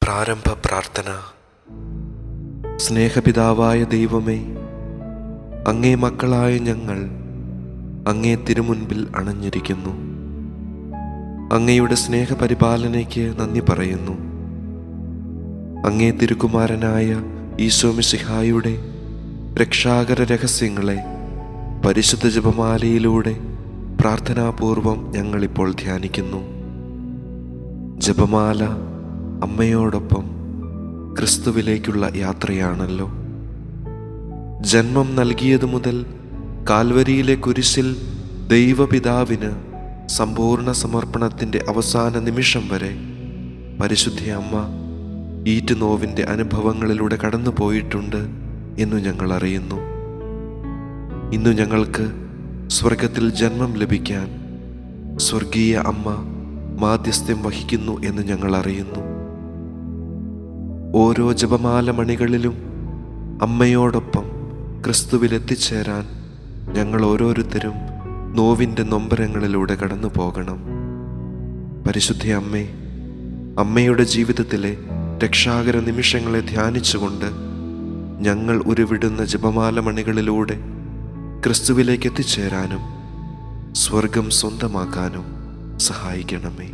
പ്രാരംഭ പ്രാർത്ഥന. സ്നേഹപിതാവായ ദൈവമേ, അങ്ങേ മക്കളായ ഞങ്ങൾ അങ്ങേ തിരുമുൻപിൽ അണഞ്ഞിരിക്കുന്നു. അങ്ങയുടെ സ്നേഹപരിപാലനയ്ക്ക് നന്ദി പറയുന്നു. അങ്ങേ തിരുക്കുമാരനായ ഈശോ മിശിഹായുടെ രക്ഷാകര രഹസ്യങ്ങളെ പരിശുദ്ധ ജപമാലയിലൂടെ പ്രാർത്ഥനാപൂർവം ഞങ്ങളിപ്പോൾ ധ്യാനിക്കുന്നു. ജപമാല അമ്മയോടൊപ്പം ക്രിസ്തുവിലേക്കുള്ള യാത്രയാണല്ലോ. ജന്മം നൽകിയതു മുതൽ കാൽവരിയിലെ കുരിശിൽ ദൈവപിതാവിന് സമ്പൂർണ്ണ സമർപ്പണത്തിൻ്റെ അവസാന നിമിഷം വരെ പരിശുദ്ധ അമ്മ ഈറ്റുനോവിൻ്റെ അനുഭവങ്ങളിലൂടെ കടന്നു പോയിട്ടുണ്ട് എന്നു ഞങ്ങൾ അറിയുന്നു. ഇന്നു ഞങ്ങൾക്ക് സ്വർഗത്തിൽ ജന്മം ലഭിക്കാൻ സ്വർഗീയ അമ്മ മാധ്യസ്ഥ്യം വഹിക്കുന്നു എന്ന് ഞങ്ങൾ അറിയുന്നു. ഓരോ ജപമാല മണികളിലും അമ്മയോടൊപ്പം ക്രിസ്തുവിൽ എത്തിച്ചേരാൻ ഞങ്ങൾ ഓരോരുത്തരും നോവിൻ്റെ നൊമ്പരങ്ങളിലൂടെ കടന്നു പോകണം. പരിശുദ്ധ അമ്മേ, അമ്മയുടെ ജീവിതത്തിലെ രക്ഷാകര നിമിഷങ്ങളെ ധ്യാനിച്ചുകൊണ്ട് ഞങ്ങൾ ഉരുവിടുന്ന ജപമാല മണികളിലൂടെ ക്രിസ്തുവിലേക്ക് എത്തിച്ചേരാനും സ്വർഗം സ്വന്തമാക്കാനും സഹായിക്കണമേ.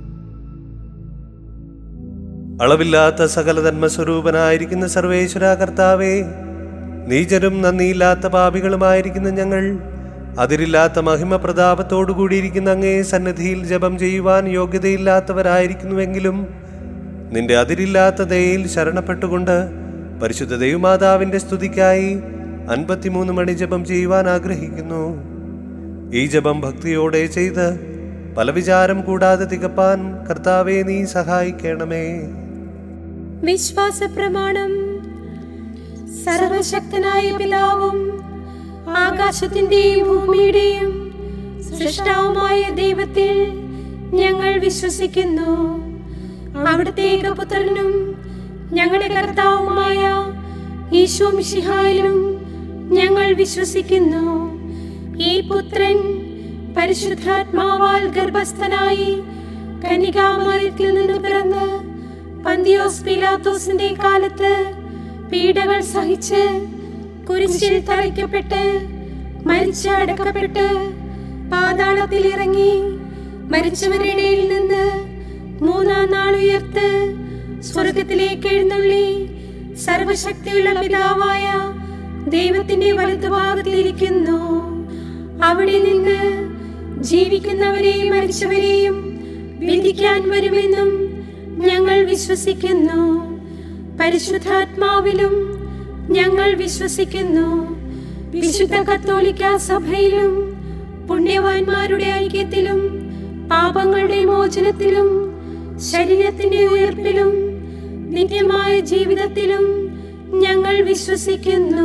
അളവില്ലാത്ത സകല ധർമ്മസ്വരൂപനായിരിക്കുന്ന സർവേശ്വര കർത്താവേ, നീചരും നന്ദിയില്ലാത്ത പാപികളുമായിരിക്കുന്ന ഞങ്ങൾ അതിരില്ലാത്ത മഹിമ പ്രതാപത്തോടുകൂടിയിരിക്കുന്ന അങ്ങേ സന്നിധിയിൽ ജപം ചെയ്യുവാൻ യോഗ്യതയില്ലാത്തവരായിരിക്കുന്നുവെങ്കിലും നിന്റെ അതിരില്ലാത്ത ദയയിൽ ശരണപ്പെട്ടുകൊണ്ട് പരിശുദ്ധ ദൈവമാതാവിൻ്റെ സ്തുതിക്കായി 53 മണി ജപം ചെയ്യുവാൻ ആഗ്രഹിക്കുന്നു. ഈ ജപം ഭക്തിയോടെ ചെയ്ത് പല വിചാരം കൂടാതെ തികപ്പാൻ കർത്താവേ നീ സഹായിക്കണമേ. വിശ്വാസ പ്രമാണം. സർവശക്തനായ പിതാവും ആകാശത്തിന്റെയും ഭൂമിയുടെയും സൃഷ്ടാവുമായ ദൈവത്തിൽ ഞങ്ങൾ വിശ്വസിക്കുന്നു. അവിടുത്തെ ഏകപുത്രനും ഞങ്ങളുടെ കർത്താവുമായ ഈശോ മിശിഹായിലും ഞങ്ങൾ വിശ്വസിക്കുന്നു. ഈ പുത്രൻ പരിശുദ്ധാത്മാവാൽ ഗർഭസ്ഥനായി കന്യകാമറിയത്തിൽ നിന്ന് പിറന്ന് പന്തിയോസ് പീലാത്തോസിന്റെ കാലത്ത് പീഡകൾ സഹിച്ച് കുരിശിൽ തറയ്ക്കപ്പെട്ട് മരിച്ച് അടക്കപ്പെട്ട് പാതാളത്തിൽ ഇറങ്ങി മരിച്ചവരുടെ ഇടയിൽ നിന്ന് 3-ാം നാൾ ഉയർത്ത് സ്വർഗത്തിലേക്ക് എഴുന്നള്ളി സർവശക്തിയുള്ള പിതാവായ ദൈവത്തിന്റെ വലതുഭാഗത്തിലിരിക്കുന്നു. അവിടെ നിന്ന് ജീവിക്കുന്നവരെയും മരിച്ചവരെയും വിധിക്കാൻ വരുമെന്നും ഞങ്ങൾ വിശ്വസിക്കുന്നു. പരിശുദ്ധാത്മാവിലും ഞങ്ങൾ വിശ്വസിക്കുന്നു. വിശുദ്ധ കത്തോലിക്ക സഭയിലും പുണ്യവാന്മാരുടെ ഐക്യത്തിലും പാപങ്ങളുടെ മോചനത്തിലും ശരീരത്തിന്റെ ഉയർപ്പിലും നിത്യമായ ജീവിതത്തിലും ഞങ്ങൾ വിശ്വസിക്കുന്നു.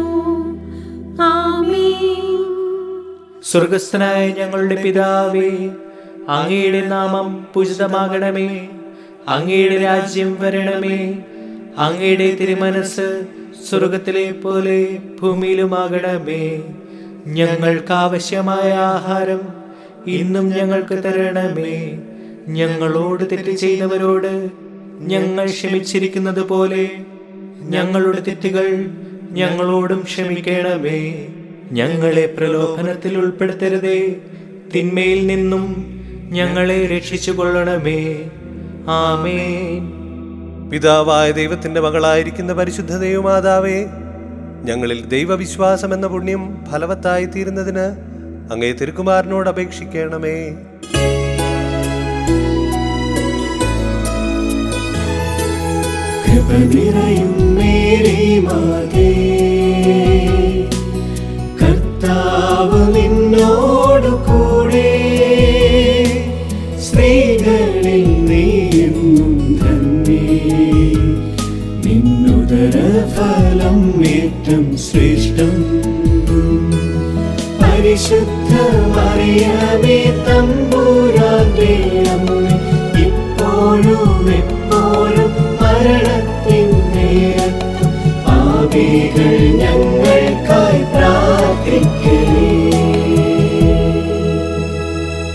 ആമേൻ. സ്വർഗസ്ഥനായ ഞങ്ങളുടെ പിതാവേ, അങ്ങയുടെ നാമം പൂജിതമാകണമേ. അങ്ങയുടെ രാജ്യം വരണമേ. അങ്ങയുടെ തിരുമനസ് സ്വർഗത്തിലെ പോലെ ഭൂമിയിലുമാകണമേ. ഞങ്ങൾക്ക് ആവശ്യമായ ആഹാരം ഇന്നും ഞങ്ങൾക്ക് തരണമേ. ഞങ്ങളോട് തെറ്റ് ചെയ്തവരോട് ഞങ്ങൾ ക്ഷമിച്ചിരിക്കുന്നത് പോലെ ഞങ്ങളുടെ തെറ്റുകൾ ഞങ്ങളോടും ക്ഷമിക്കണമേ. ഞങ്ങളെ പ്രലോഭനത്തിൽ ഉൾപ്പെടുത്തരുതേ, തിന്മയിൽ നിന്നും ഞങ്ങളെ രക്ഷിച്ചു കൊള്ളണമേ. ആമേൻ. പിതാവായ ദൈവത്തിന്റെ മകളായിരിക്കുന്ന പരിശുദ്ധ ദൈവമാതാവേ, ഞങ്ങളിൽ ദൈവവിശ്വാസം എന്ന പുണ്യം ഫലവത്തായി തീരുന്നതിന് അങ്ങേ തിരുക്കുമാരനോട് അപേക്ഷിക്കണമേ. കർത്താവ് നിന്നോടു കൂടെ, സ്ത്രീകളിൽ നീയെന്നും ധന്യേ. നിന്നുദര ഫലം ഏറ്റം ശ്രേഷ്ഠം. പരിശുദ്ധ മറിയമേ തമ്പുരാന്റെ അമ്മേ, ഇപ്പോഴും എപ്പോഴും മരണത്തിൻ നേരത്തും പാപികൾ ഞങ്ങൾക്കായി പ്രാർത്ഥിക്കണേ.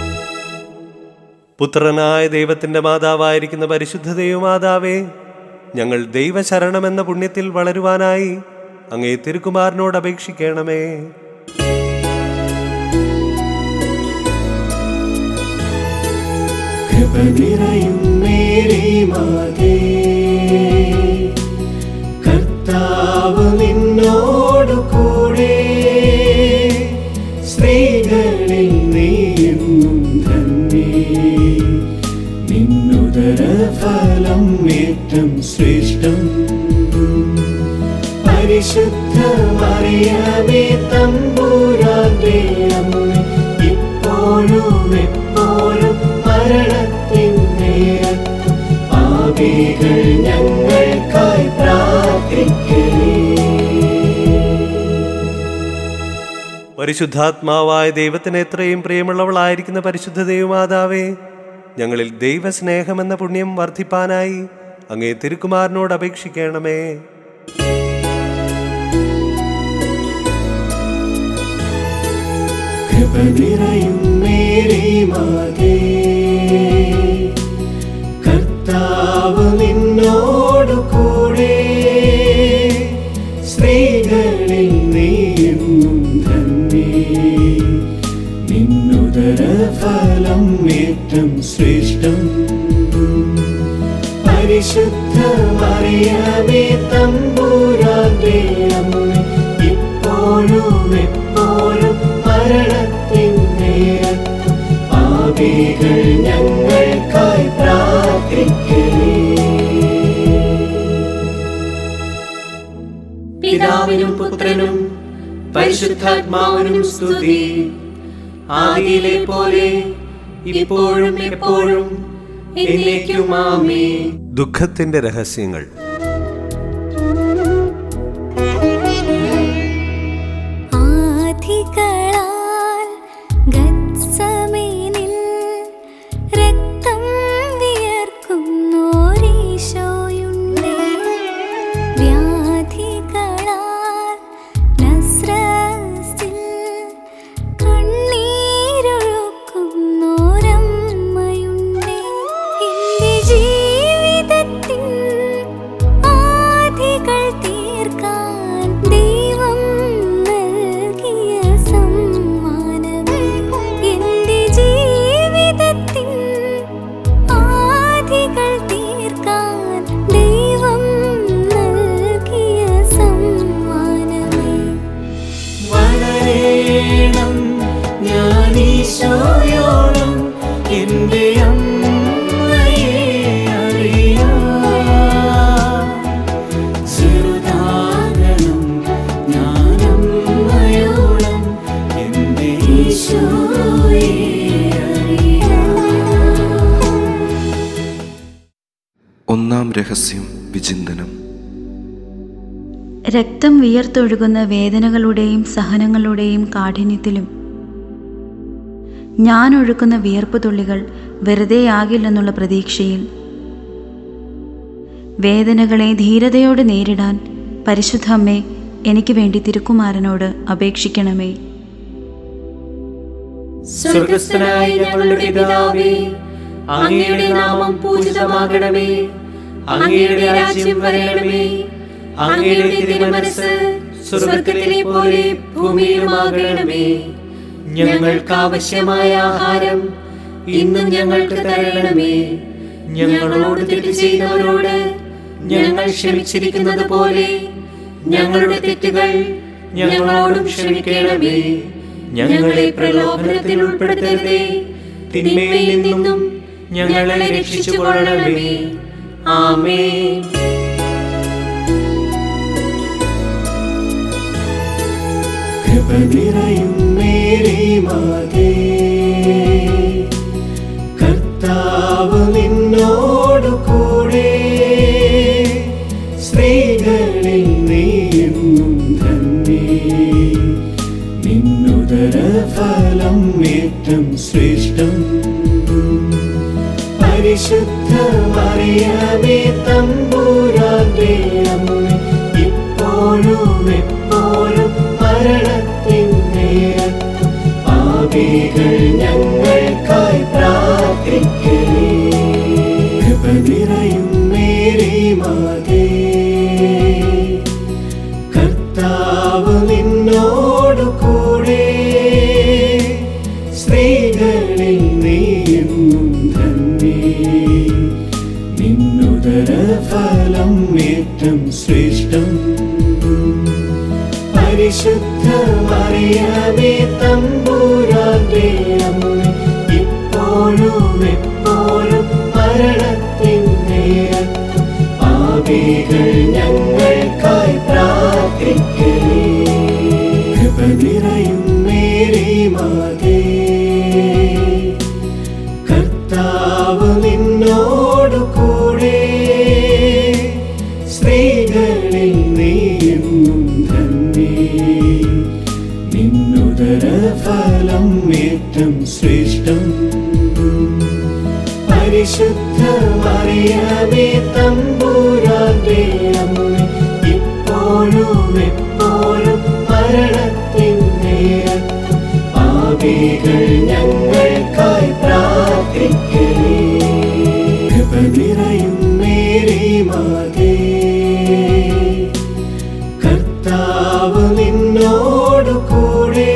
പുത്രനായ ദൈവത്തിന്റെ മാതാവായിരിക്കുന്ന പരിശുദ്ധ ദൈവമാതാവേ, ഞങ്ങൾ ദൈവശരണമെന്ന പുണ്യത്തിൽ വളരുവാനായി അങ്ങേ തിരുക്കുമാരനോട് അപേക്ഷിക്കണമേ. കൃപ നിറയും മേരി മാതേ, കർത്താവ് നിന്നോടു കൂടെ, സ്ത്രീകളിൽ നീയെന്നും ധന്യേ, നിന്നുദര ഫലം ഏറ്റം ശ്രേഷ്ഠം. പരിശുദ്ധ മറിയമേ തമ്പുരാന്റെ അമ്മേ, ഇപ്പോഴും എപ്പോഴും മരണത്തിൻ നേരത്തും പാപികൾ ഞങ്ങൾക്കായി പ്രാർത്ഥിക്കണേ. പരിശുദ്ധാത്മാവായ ദൈവത്തിന് എത്രയും പ്രിയമുള്ളവളായിരിക്കുന്ന പരിശുദ്ധ ദൈവമാതാവേ, ഞങ്ങളിൽ ദൈവസ്നേഹമെന്ന പുണ്യം വർദ്ധിപ്പാനായി അങ്ങേ തിരുക്കുമാരനോട് അപേക്ഷിക്കണമേ. കൃപ നിറയും മേരി മാതേ, കർത്താവ് നിന്നോടു കൂടെ, സ്ത്രീകളിൽ നീയെന്നും ധന്യേ, നിന്നുദര ഫലം ഏറ്റം ശ്രേഷ്ഠം. പരിശുദ്ധ മറിയമേ തമ്പുരാന്റെ അമ്മേ, ഇപ്പോഴും എപ്പോഴും മരണത്തിൻ നേരത്തും പാപികൾ ഞങ്ങൾക്കായി പ്രാർത്ഥിക്കണേ. പിതാവിനും പുത്രനും പരിശുദ്ധാത്മാവിനും സ്തുതി, ആദിയിലെ പോലെ ഇപ്പോഴും എപ്പോഴും എന്നേക്കും ആമേൻ. ദുഃഖത്തിന്റെ രഹസ്യങ്ങൾ. ആധികളാൽ ഗത്സമേനിൽ രക്തം വിയർക്കുന്നോരീശോയുണ്ടേ, വ്യാധികളാൽ നസ്രസിൽ കണ്ണീരൊഴുക്കുന്നോരമ്മയുണ്ടേ, എന്റെ ജീവിതത്തിൻ ആധികൾ തീർക്കാൻ ദൈവം നൽകിയ സമ്മാനമേ, എന്റെ ജീവിതത്തിൻ ആധികൾ തീർക്കാൻ ദൈവം നൽകിയ സമ്മാനമേ. വളരേണം ഞാനീശോയോളം എന്റെ അമ്മയെ അറിയാം, ചെറുതാകണം ഞാനമ്മയോളം എന്റെ ഈശോയെ അറിയാം. ഒന്നാം രഹസ്യം വിചിന്തനം. രക്തം വിയർത്തൊഴുകുന്ന വേദനകളുടെയും സഹനങ്ങളുടെയും കാഠിന്യത്തിലും ഞാൻ ഒഴുക്കുന്ന വിയർപ്പ് തുള്ളികൾ വെറുതെയാകില്ലെന്നുള്ള പ്രതീക്ഷയിൽ വേദനകളെ ധീരതയോടെ നേരിടാൻ പരിശുദ്ധ അമ്മേ, എനിക്ക് വേണ്ടി തിരുക്കുമാരനോട് അപേക്ഷിക്കണമേ. സ്വർഗസ്ഥനായ ഞങ്ങളുടെ പിതാവേ, അങ്ങയുടെ നാമം പൂജിതമാകണമേ, അങ്ങയുടെ രാജ്യം വരണമേ, അങ്ങയുടെ തിരുമനസ്സ് സ്വർഗത്തിലെ പോലെ ഭൂമിയിലുമാകണമേ. ഞങ്ങൾക്ക് ആവശ്യമായ ആഹാരം ഇന്നും ഞങ്ങൾക്ക് തരണമേ. ഞങ്ങളോട് തെറ്റ് ചെയ്യുന്നവരോട് ഞങ്ങൾ ക്ഷമിച്ചിരിക്കുന്നത് പോലെ ഞങ്ങളുടെ തെറ്റുകൾ ഞങ്ങളോടും ക്ഷമിക്കണമേ. ഞങ്ങളെ പ്രലോഭനത്തിൽ ഉൾപ്പെടുത്തരുതേ, തിന്മയിൽ നിന്നും ഞങ്ങളെ രക്ഷിച്ചുകൊള്ളണമേ. ആമേൻ. കൃപ നിറയും മേരി മാതേ, കർത്താവ് നിന്നോടു കൂടെ, സ്ത്രീകളിൽ നീയെന്നും ധന്യേ, നിന്നുദര ഫലം ഏറ്റം ശ്രേഷ്ഠം. പരിശുദ്ധ മറിയമേ തമ്പുരാന്റെ അമ്മേ, ഇപ്പോഴും എപ്പോഴും മരണത്തിൻ നേരത്തും പാപികൾ ഞങ്ങൾക്കായി പ്രാർത്ഥിക്കണേ. കൃപ നിറയും മേരി മാതേ, ഫലം ഏറ്റം ശ്രേഷ്ഠം. പരിശുദ്ധ മറിയമേ തമ്പുരാന്റെ അമ്മേ, ഇപ്പോഴും എപ്പോഴും മരണത്തിൻ നേരത്തും പാപികൾ ഞങ്ങൾക്കായി പ്രാർത്ഥിക്കണേ. കൃപ നിറയും മേരി മാതേ, കർത്താവ് നിന്നോടു കൂടെ, സ്ത്രീകളിൽ നീയും ധന്യേ. നിന്നുദര ഫലം ഏറ്റം ശ്രേഷ്ഠം. പരിശുദ്ധ മറിയമേ തമ്പുരാന്റെ അമ്മേ, ഇപ്പോഴും എപ്പോഴും മരണത്തിൻ നേരത്തും പാപികൾ ഞങ്ങൾക്കായി പ്രാർത്ഥിക്കണേ. കൃപ നിറയും മേരി മാതേ, കർത്താവ് നിന്നോടു കൂടെ,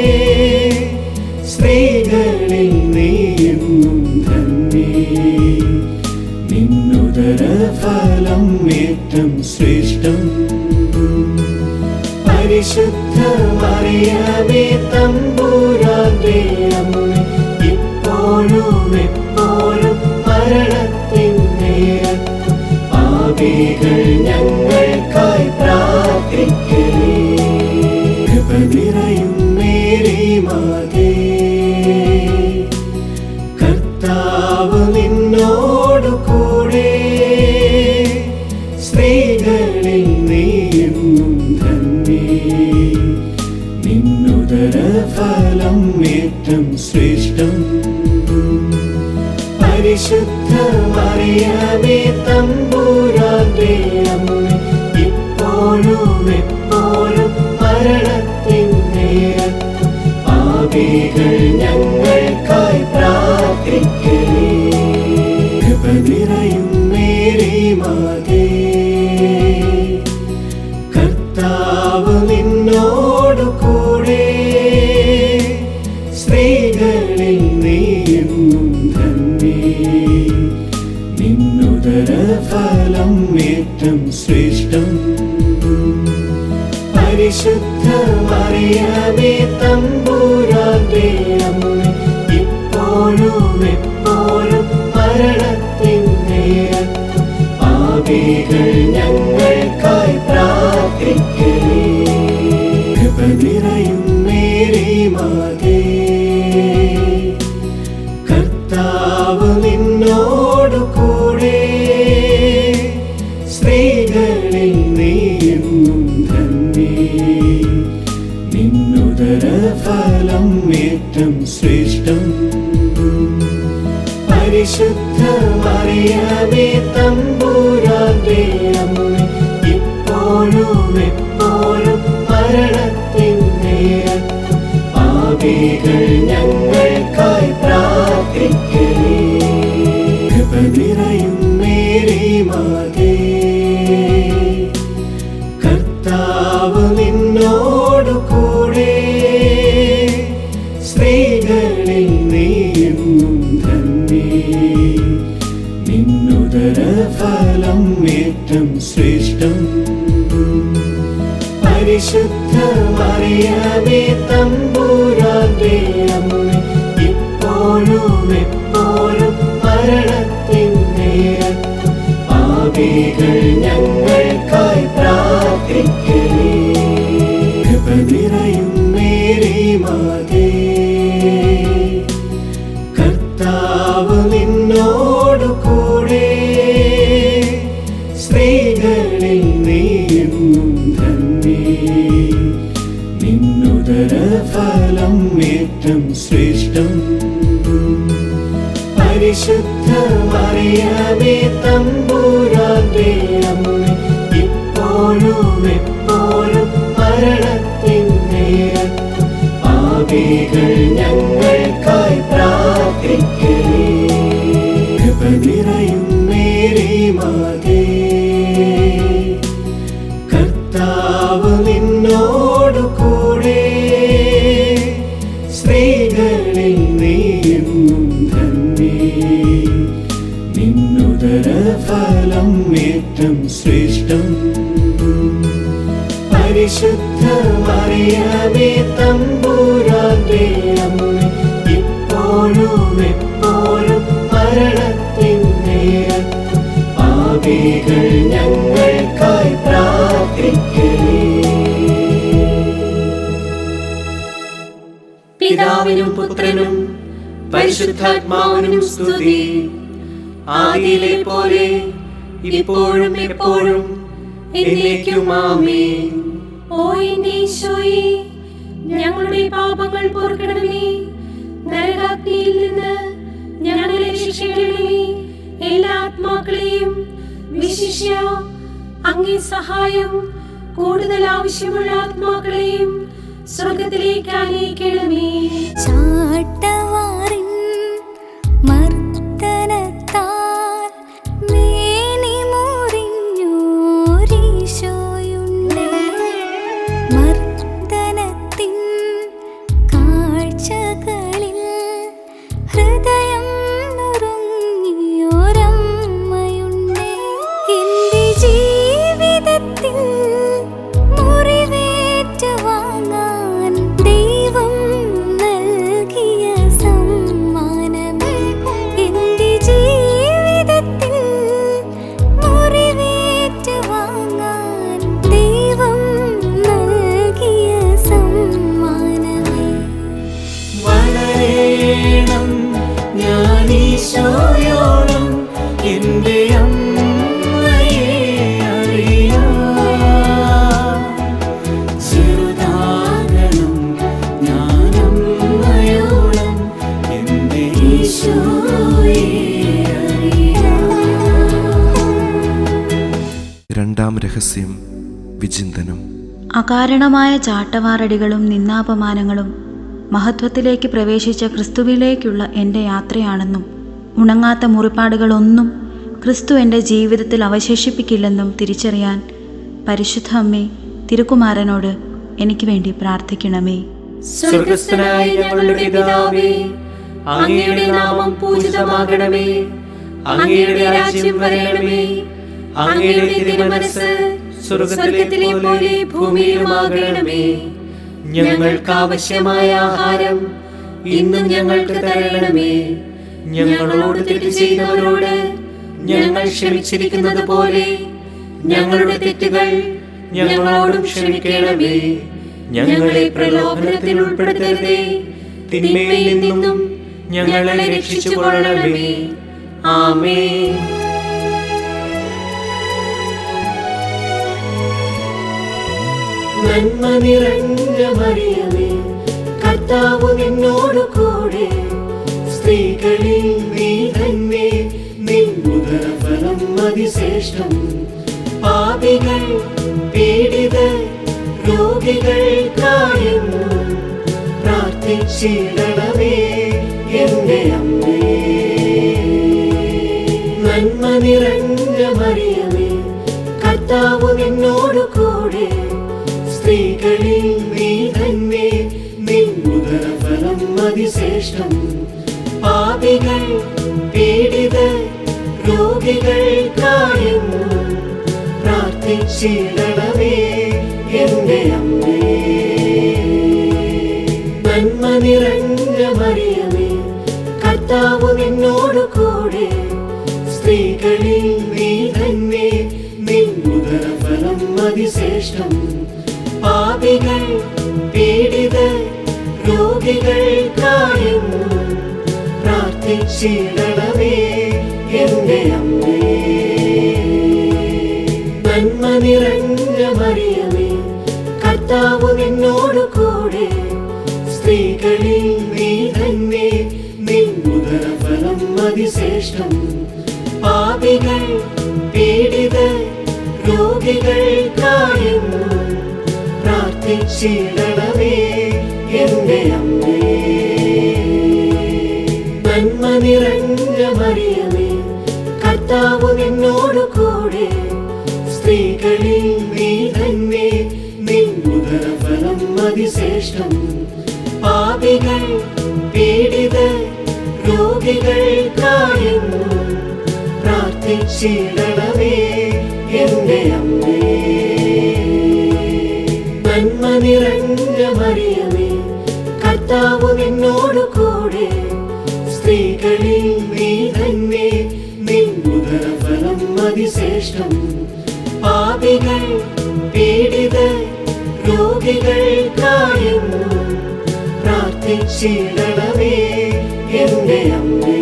സ്ത്രീകളിൽ നീയും ധന്യേ. നിന്നുദര ഫലം ഏറ്റം ശ്രേഷ്ഠം. പരിശുദ്ധ മറിയമേ തമ്പുരാന്റെ അമ്മേ, ഇപ്പോഴും എപ്പോഴും മരണത്തിൻ നേരത്തും പാപികൾ ഞങ്ങൾക്കായി പ്രാർത്ഥിക്കണേ. കൃപ നിറയും മേരി മാതേ, കർത്താവ് നിന്നോടു കൂടെ, സ്ത്രീകളിൽ നീയും ധന്യേ. നിന്നുദര ഫലം ഏറ്റം ശ്രേഷ്ഠം. പരിശുദ്ധ മറിയമേ തമ്പുരാന്റെ അമ്മേ, ഇപ്പോഴും എപ്പോഴും മരണത്തിൻ നേരത്തും പാപികൾ ഞങ്ങൾക്കായി പ്രാർത്ഥിക്കണേ. കൃപ നിറയും മേരി മാതേ, കർത്താവ് നിന്നോടു കൂടെ, സ്ത്രീകളിൽ നീയും ധന്യേ. നിന്നുദര ഫലം ഏറ്റം ശ്രേഷ്ഠം. പരിശുദ്ധ മറിയമേ തമ്പുരാന്റെ അമ്മേ, ഇപ്പോഴും എപ്പോഴും മരണത്തിൻ നേരത്തും പാപികൾ ഞങ്ങൾക്കായി പ്രാർത്ഥിക്കണേ. കൃപ നിറയും മേരി മാതേ, കർത്താവ് നിന്നോടു കൂടെ, സ്ത്രീകളിൽ നീയും ധന്യേ. നിന്നുദര ഫലം ഏറ്റം ശ്രേഷ്ഠം. പരിശുദ്ധ മറിയമേ തമ്പുരാന്റെ അമ്മേ, ഇപ്പോഴും എപ്പോഴും മരണത്തിൻ നേരത്തും പാപികൾ ഞങ്ങൾക്കായി പ്രാർത്ഥിക്കണേ. കൃപ നിറയും മേരി മാതേ, കർത്താവ് നിന്നോടു കൂടെ, സ്ത്രീകളിൽ നീയും ധന്യേ. നിന്നുദര ഫലം ഏറ്റം ശ്രേഷ്ഠം. പരിശുദ്ധ മറിയമേ തമ്പുരാന്റെ അമ്മേ, ഇപ്പോഴും എപ്പോഴും മരണത്തിൻ നേരത്തും പാപികൾ ഞങ്ങൾക്കായി പ്രാർത്ഥിക്കണേ. കൃപ നിറയും മേരി മാതേ, കർത്താവ് നിന്നോടു കൂടെ, സ്ത്രീകളിൽ നീയും ധന്യേ. നിന്നുദര ഫലം ഏറ്റം ശ്രേഷ്ഠം. പരിശുദ്ധ മറിയമേ തമ്പുരാന്റെ അമ്മേ, ഇപ്പോഴും എപ്പോഴും മരണത്തിൻ നേരത്തും പാപികൾ ഞങ്ങൾക്കായി പ്രാർത്ഥിക്കണേ. കൃപ നിറയും മേരി മാതേ, കർത്താവ് നിന്നോടു കൂടെ, സ്ത്രീകളിൽ നീയും ധന്യേ. നിന്നുദര ഫലം ഏറ്റവും ശ്രേഷ്ഠം. പരിശുദ്ധ മറിയമേ തമ്പുരാന്റെ അമ്മേ, ഇപ്പോഴും എപ്പോഴും മരണത്തിൻ നേരത്തും പാപികൾ ഞങ്ങൾക്കായി പ്രാർത്ഥിക്കണേ. പിതാവിനും പുത്രനും പരിശുദ്ധാത്മാവിനും സ്തുതി. ആദിയിലെ പോലെ ഇപ്പോഴും എപ്പോഴും എന്നേക്കും ആമേൻ. ഓ എന്റെ ഈശോയേ, ഞങ്ങളുടെ പാപങ്ങൾ പൊറുക്കണമേ. നരകാഗ്നിയിൽ നിന്ന് ഞങ്ങളെ രക്ഷിക്കണമേ. എല്ലാ ആത്മാക്കളെയും വിശിഷ്യ അങ്ങേ സഹായം കൂടുതൽ ആവശ്യമുള്ള ആത്മാക്കളെയും സ്വർഗത്തിലേക്ക് ആനയിക്കണമേ. ചാട്ടവാറിൻ മർദ്ദനത്താൽ മേനി മുറിഞ്ഞോരീശോയുണ്ട്. മർദ്ദനത്തിൻ കാഴ്ചകളിൽ ഹൃദയം നുറുങ്ങിയോരമ്മയുണ്ട്. എന്റെ ജീവിതത്തിൽ മുറിവേറ്റ് വാങ്ങാൻ ദൈവം നൽകിയ സമ്മാനമേ. എന്റെ ജീവിതത്തിൽ മുറിവേറ്റ് വാങ്ങാൻ ദൈവം നൽകിയ സമ്മാനമേ. വളരണം ഞാൻ ഈശോയോളം എന്റെ അമ്മയെ അറിയാം. ചെറുതാകണം ഞാൻ അമ്മയോളം എന്റെ ഈശോയെ അറിയാം. രണ്ടാം രഹസ്യം വിചിന്തനം. അകാരണമായ ചാട്ടവാറടികളും നിന്ദാപമാനങ്ങളും മഹത്വത്തിലേക്ക് പ്രവേശിച്ച ക്രിസ്തുവിലേക്കുള്ള എൻ്റെ യാത്രയാണെന്നും ഉണങ്ങാത്ത മുറിപ്പാടുകളൊന്നും ക്രിസ്തു എൻ്റെ ജീവിതത്തിൽ അവശേഷിപ്പിക്കില്ലെന്നും തിരിച്ചറിയാൻ പരിശുദ്ധ അമ്മേ, തിരുക്കുമാരനോട് എനിക്ക് വേണ്ടി പ്രാർത്ഥിക്കണമേ. സ്വർഗസ്ഥനായ ഞങ്ങളുടെ പിതാവേ, അങ്ങയുടെ നാമം പൂജിതമാകണമേ. അങ്ങയുടെ രാജ്യം വരണമേ. അങ്ങയുടെ തിരുമനസ്സ് സ്വർഗത്തിലെ പോലെ ഭൂമിയിലുമാകണമേ. ഞങ്ങൾക്ക് ആവശ്യമായ ആഹാരം ഇന്നും ഞങ്ങൾക്ക് തരണമേ. ഞങ്ങളോട് തെറ്റ് ചെയ്തവരോട് ഞങ്ങൾ ക്ഷമിച്ചിരിക്കുന്നത് പോലെ ഞങ്ങളുടെ തെറ്റുകൾ ഞങ്ങളോടും ക്ഷമിക്കണമേ. ഞങ്ങളെ പ്രലോഭനത്തിൽ ഉൾപ്പെടുത്തരുതേ, തിന്മയിൽ നിന്നും ഞങ്ങളെ രക്ഷിച്ചുകൊള്ളണമേ. ആമേൻ. നന്മ നിറഞ്ഞ മറിയമേ, കർത്താവ് നിന്നോട് കൂടെ, സ്ത്രീകളിൽ നീ തന്നെ നിൻ ഉദരഫലം അതിശ്രേഷ്ഠം. പാപികൾ പീഡിതർ രോഗികൾക്കായെന്നും പ്രാർത്ഥിച്ചിടണമേ എന്റെ അമ്മേ. നന്മ നിറഞ്ഞ മറിയമേ, കർത്താവ് നിന്നോട് കൂടെ, സ്ത്രീകളിൽ നീ തന്നെ നിൻ ഉദരഫലം അതിശ്രേഷ്ഠം. പാപികൾ പീഡിതർ രോഗികൾക്കായെന്നും പ്രാർത്ഥിച്ചിടണമേ എന്റെ അമ്മേ. നന്മ നിറഞ്ഞ മറിയമേ, കർത്താവ് നിന്നോട് കൂടെ, സ്ത്രീകളിൽ നീ തന്നെ നിൻ ഉദരഫലം അതിശ്രേഷ്ഠം. പാപികൾ പീഡിതർ രോഗികൾക്കായെന്നും പ്രാർത്ഥിച്ചിടണമേ എന്റെ അമ്മേ. നന്മ നിറഞ്ഞ മറിയമേ, കർത്താവ് നിന്നോട് കൂടെ, സ്ത്രീകളിൽ നീ തന്നെ നിൻ ഉദരഫലം അതിശ്രേഷ്ഠം. പാപികൾ പീഡിതർ രോഗികൾക്കായെന്നും പ്രാർത്ഥിച്ചിടണമേ എന്റെ അമ്മേ. നന്മ നിറഞ്ഞ മറിയമേ, കർത്താവ് നിന്നോട് കൂടെ, സ്ത്രീകളിൽ നീ തന്നെ നിൻ ഉദരഫലം അതിശ്രേഷ്ഠം. പാപികൾ പീഡിതർ രോഗികൾക്കായെന്നും പ്രാർത്ഥിച്ചിടണമേ ചീടണമേ എന്റെ അമ്മേ. നന്മ നിറഞ്ഞ മറിയമേ, കർത്താവ് നിന്നോടു കൂടെ, സ്ത്രീകളിൽ നീ തന്നെ, നിൻ ഉദരഫലം അതിശ്രേഷ്ഠം. പാപികൾ പീഡിതർ രോഗികൾക്കായെന്നും പ്രാർത്ഥിച്ചിടണമേ എന്റെ അമ്മേ.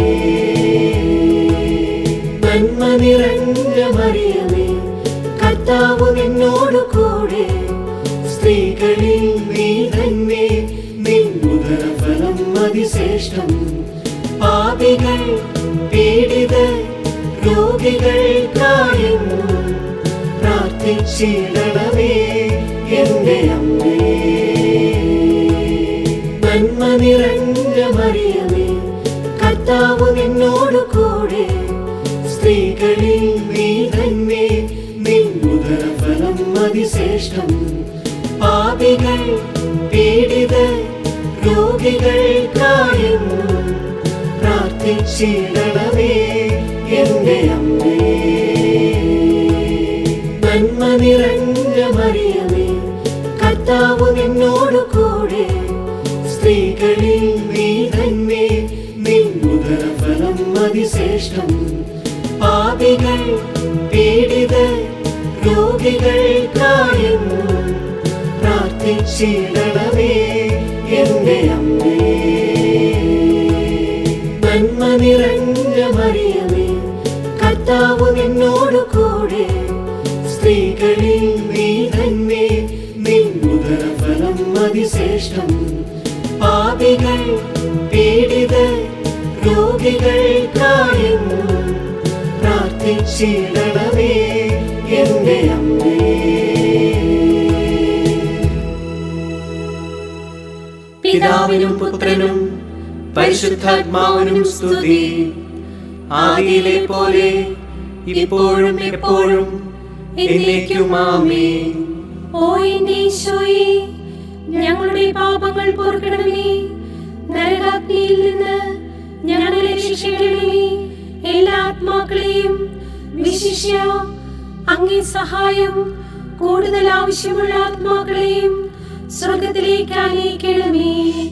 നന്മ നിറഞ്ഞ മറിയമേ, കർത്താവ് നിന്നോടു കൂടെ, സ്ത്രീകളിൽ നീ തന്നെ, നിൻ ഉദരഫലം അതിശ്രേഷ്ഠം. പാപികൾ പീഡിതർ രോഗികൾക്കായെന്നും പ്രാർത്ഥിച്ചിടണമേ എന്റെ അമ്മേ. നന്മ നിറഞ്ഞ മറിയമേ, കർത്താവ് നിന്നോടു കൂടെ, സ്ത്രീകളിൽ നീ തന്നെ, നിൻ ഉദരഫലം അതിശ്രേഷ്ഠം. പാപികൾ പീഡിതർ രോഗികൾക്കായെന്നും പ്രാർത്ഥിച്ചിടണമേ എന്റെ അമ്മേ. നന്മ നിറഞ്ഞ മറിയമേ, കർത്താവ് നിന്നോടു കൂടെ, സ്ത്രീകളിൽ നീ തന്നെ, നിൻ ഉദരഫലം അതിശ്രേഷ്ഠം. പാപികൾ പീഡിതർ രോഗികൾക്കായെന്നും പ്രാർത്ഥിച്ചിടണമേ എന്റെ അമ്മേ. നന്മ നിറഞ്ഞ മറിയമേ, കർത്താവ് നിന്നോടു കൂടെ, സ്ത്രീകളിൽ നീ തന്നെ, നിൻ ഉദരഫലം അതിശ്രേഷ്ഠം. പാപികൾ പീഡിതർ രോഗികൾക്കായെന്നും പ്രാർത്ഥിച്ചിടണമേ എന്റെ അമ്മേ. പിതാവിനും പുത്രനും പരിശുദ്ധാത്മാവിനും സ്തുതി. ആദിയിലെ പോലെ ഇപ്പോഴും എപ്പോഴും എന്നേക്കും ആമേൻ. ഓ എന്റെ ഈശോയേ, ഞങ്ങളുടെ പാപങ്ങൾ പൊറുക്കണമേ. നരകാഗ്നിയിൽ നിന്ന് ഞങ്ങളെ രക്ഷിക്കണമേ. എല്ലാ ആത്മാക്കളെയും വിശിഷ്യ അങ്ങേ സഹായം കൂടുതൽ ആവശ്യമുള്ള ആത്മാക്കളെയും സ്വർഗത്തിലേക്ക് അനയിക്കണമേ.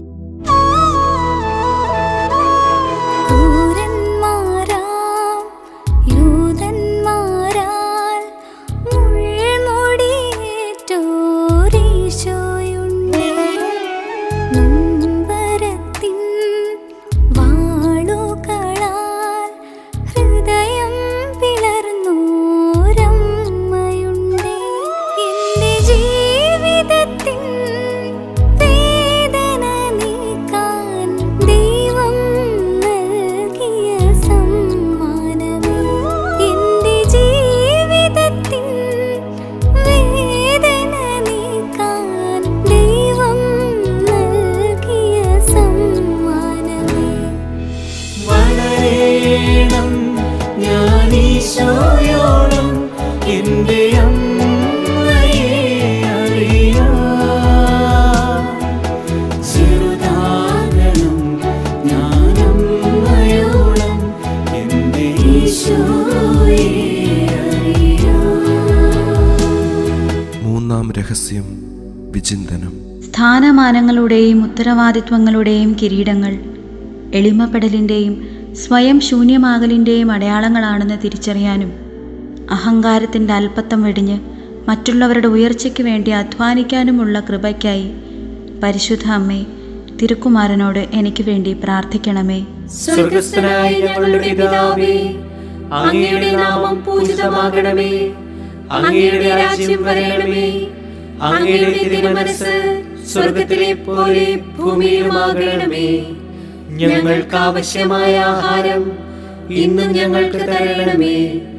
രഹസ്യം വിചിന്തനം. സ്ഥാനമാനങ്ങളുടെയും ഉത്തരവാദിത്വങ്ങളുടെയും കിരീടങ്ങൾ എളിമപ്പെടലിൻ്റെയും സ്വയം ശൂന്യമാകലിൻ്റെയും അടയാളങ്ങളാണെന്ന് തിരിച്ചറിയാനും അഹങ്കാരത്തിൻ്റെ അല്പത്തം വെടിഞ്ഞ് മറ്റുള്ളവരുടെ ഉയർച്ചയ്ക്ക് വേണ്ടി അധ്വാനിക്കാനുമുള്ള കൃപയ്ക്കായി പരിശുദ്ധ അമ്മേ, തിരുക്കുമാരനോട് എനിക്ക് വേണ്ടി പ്രാർത്ഥിക്കണമേ. സ്വർഗ്ഗസ്ഥനായ ഞങ്ങളുടെ പിതാവേ, അങ്ങയുടെ നാമം പൂജിതമാകണമേ. അങ്ങയുടെ രാജ്യം വരണമേ. അങ്ങയുടെ തിരുമനസ്സ് സ്വർഗ്ഗത്തിലെ പോലെ ഭൂമിയിലുമാകണമേ. ഞങ്ങൾക്ക് ആവശ്യമായ ആഹാരം ഇന്നും ഞങ്ങൾക്ക് തരണമേ.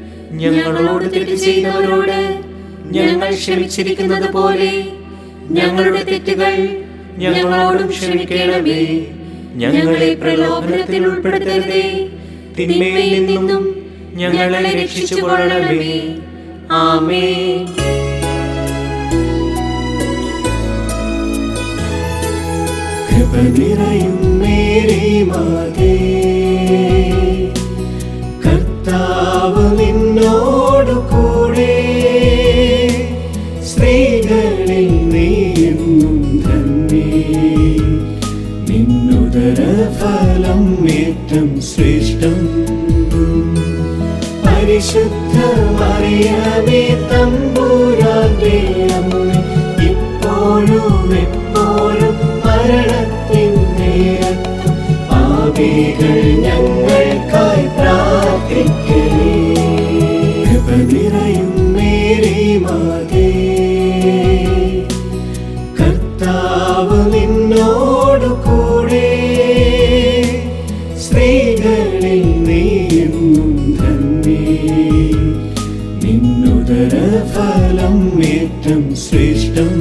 ഞങ്ങളോട് തെറ്റ് ചെയ്തവരോട് ഞങ്ങൾ ക്ഷമിച്ചിരിക്കുന്നത് പോലെ ഞങ്ങളുടെ തെറ്റുകൾ ഞങ്ങളോടും ക്ഷമിക്കണമേ. ഞങ്ങളെ പ്രലോഭനത്തിൽ ഉൾപ്പെടുത്തരുതേ, തിന്മയിൽ നിന്നും ഞങ്ങളെ രക്ഷിച്ചുകൊള്ളണമേ. ആമേൻ. കൃപ നിറയും മേരി മാതേ, കർത്താവ് നിന്നോട് നിന്നുദരഫലം ഏറ്റം ശ്രേഷ്ഠം.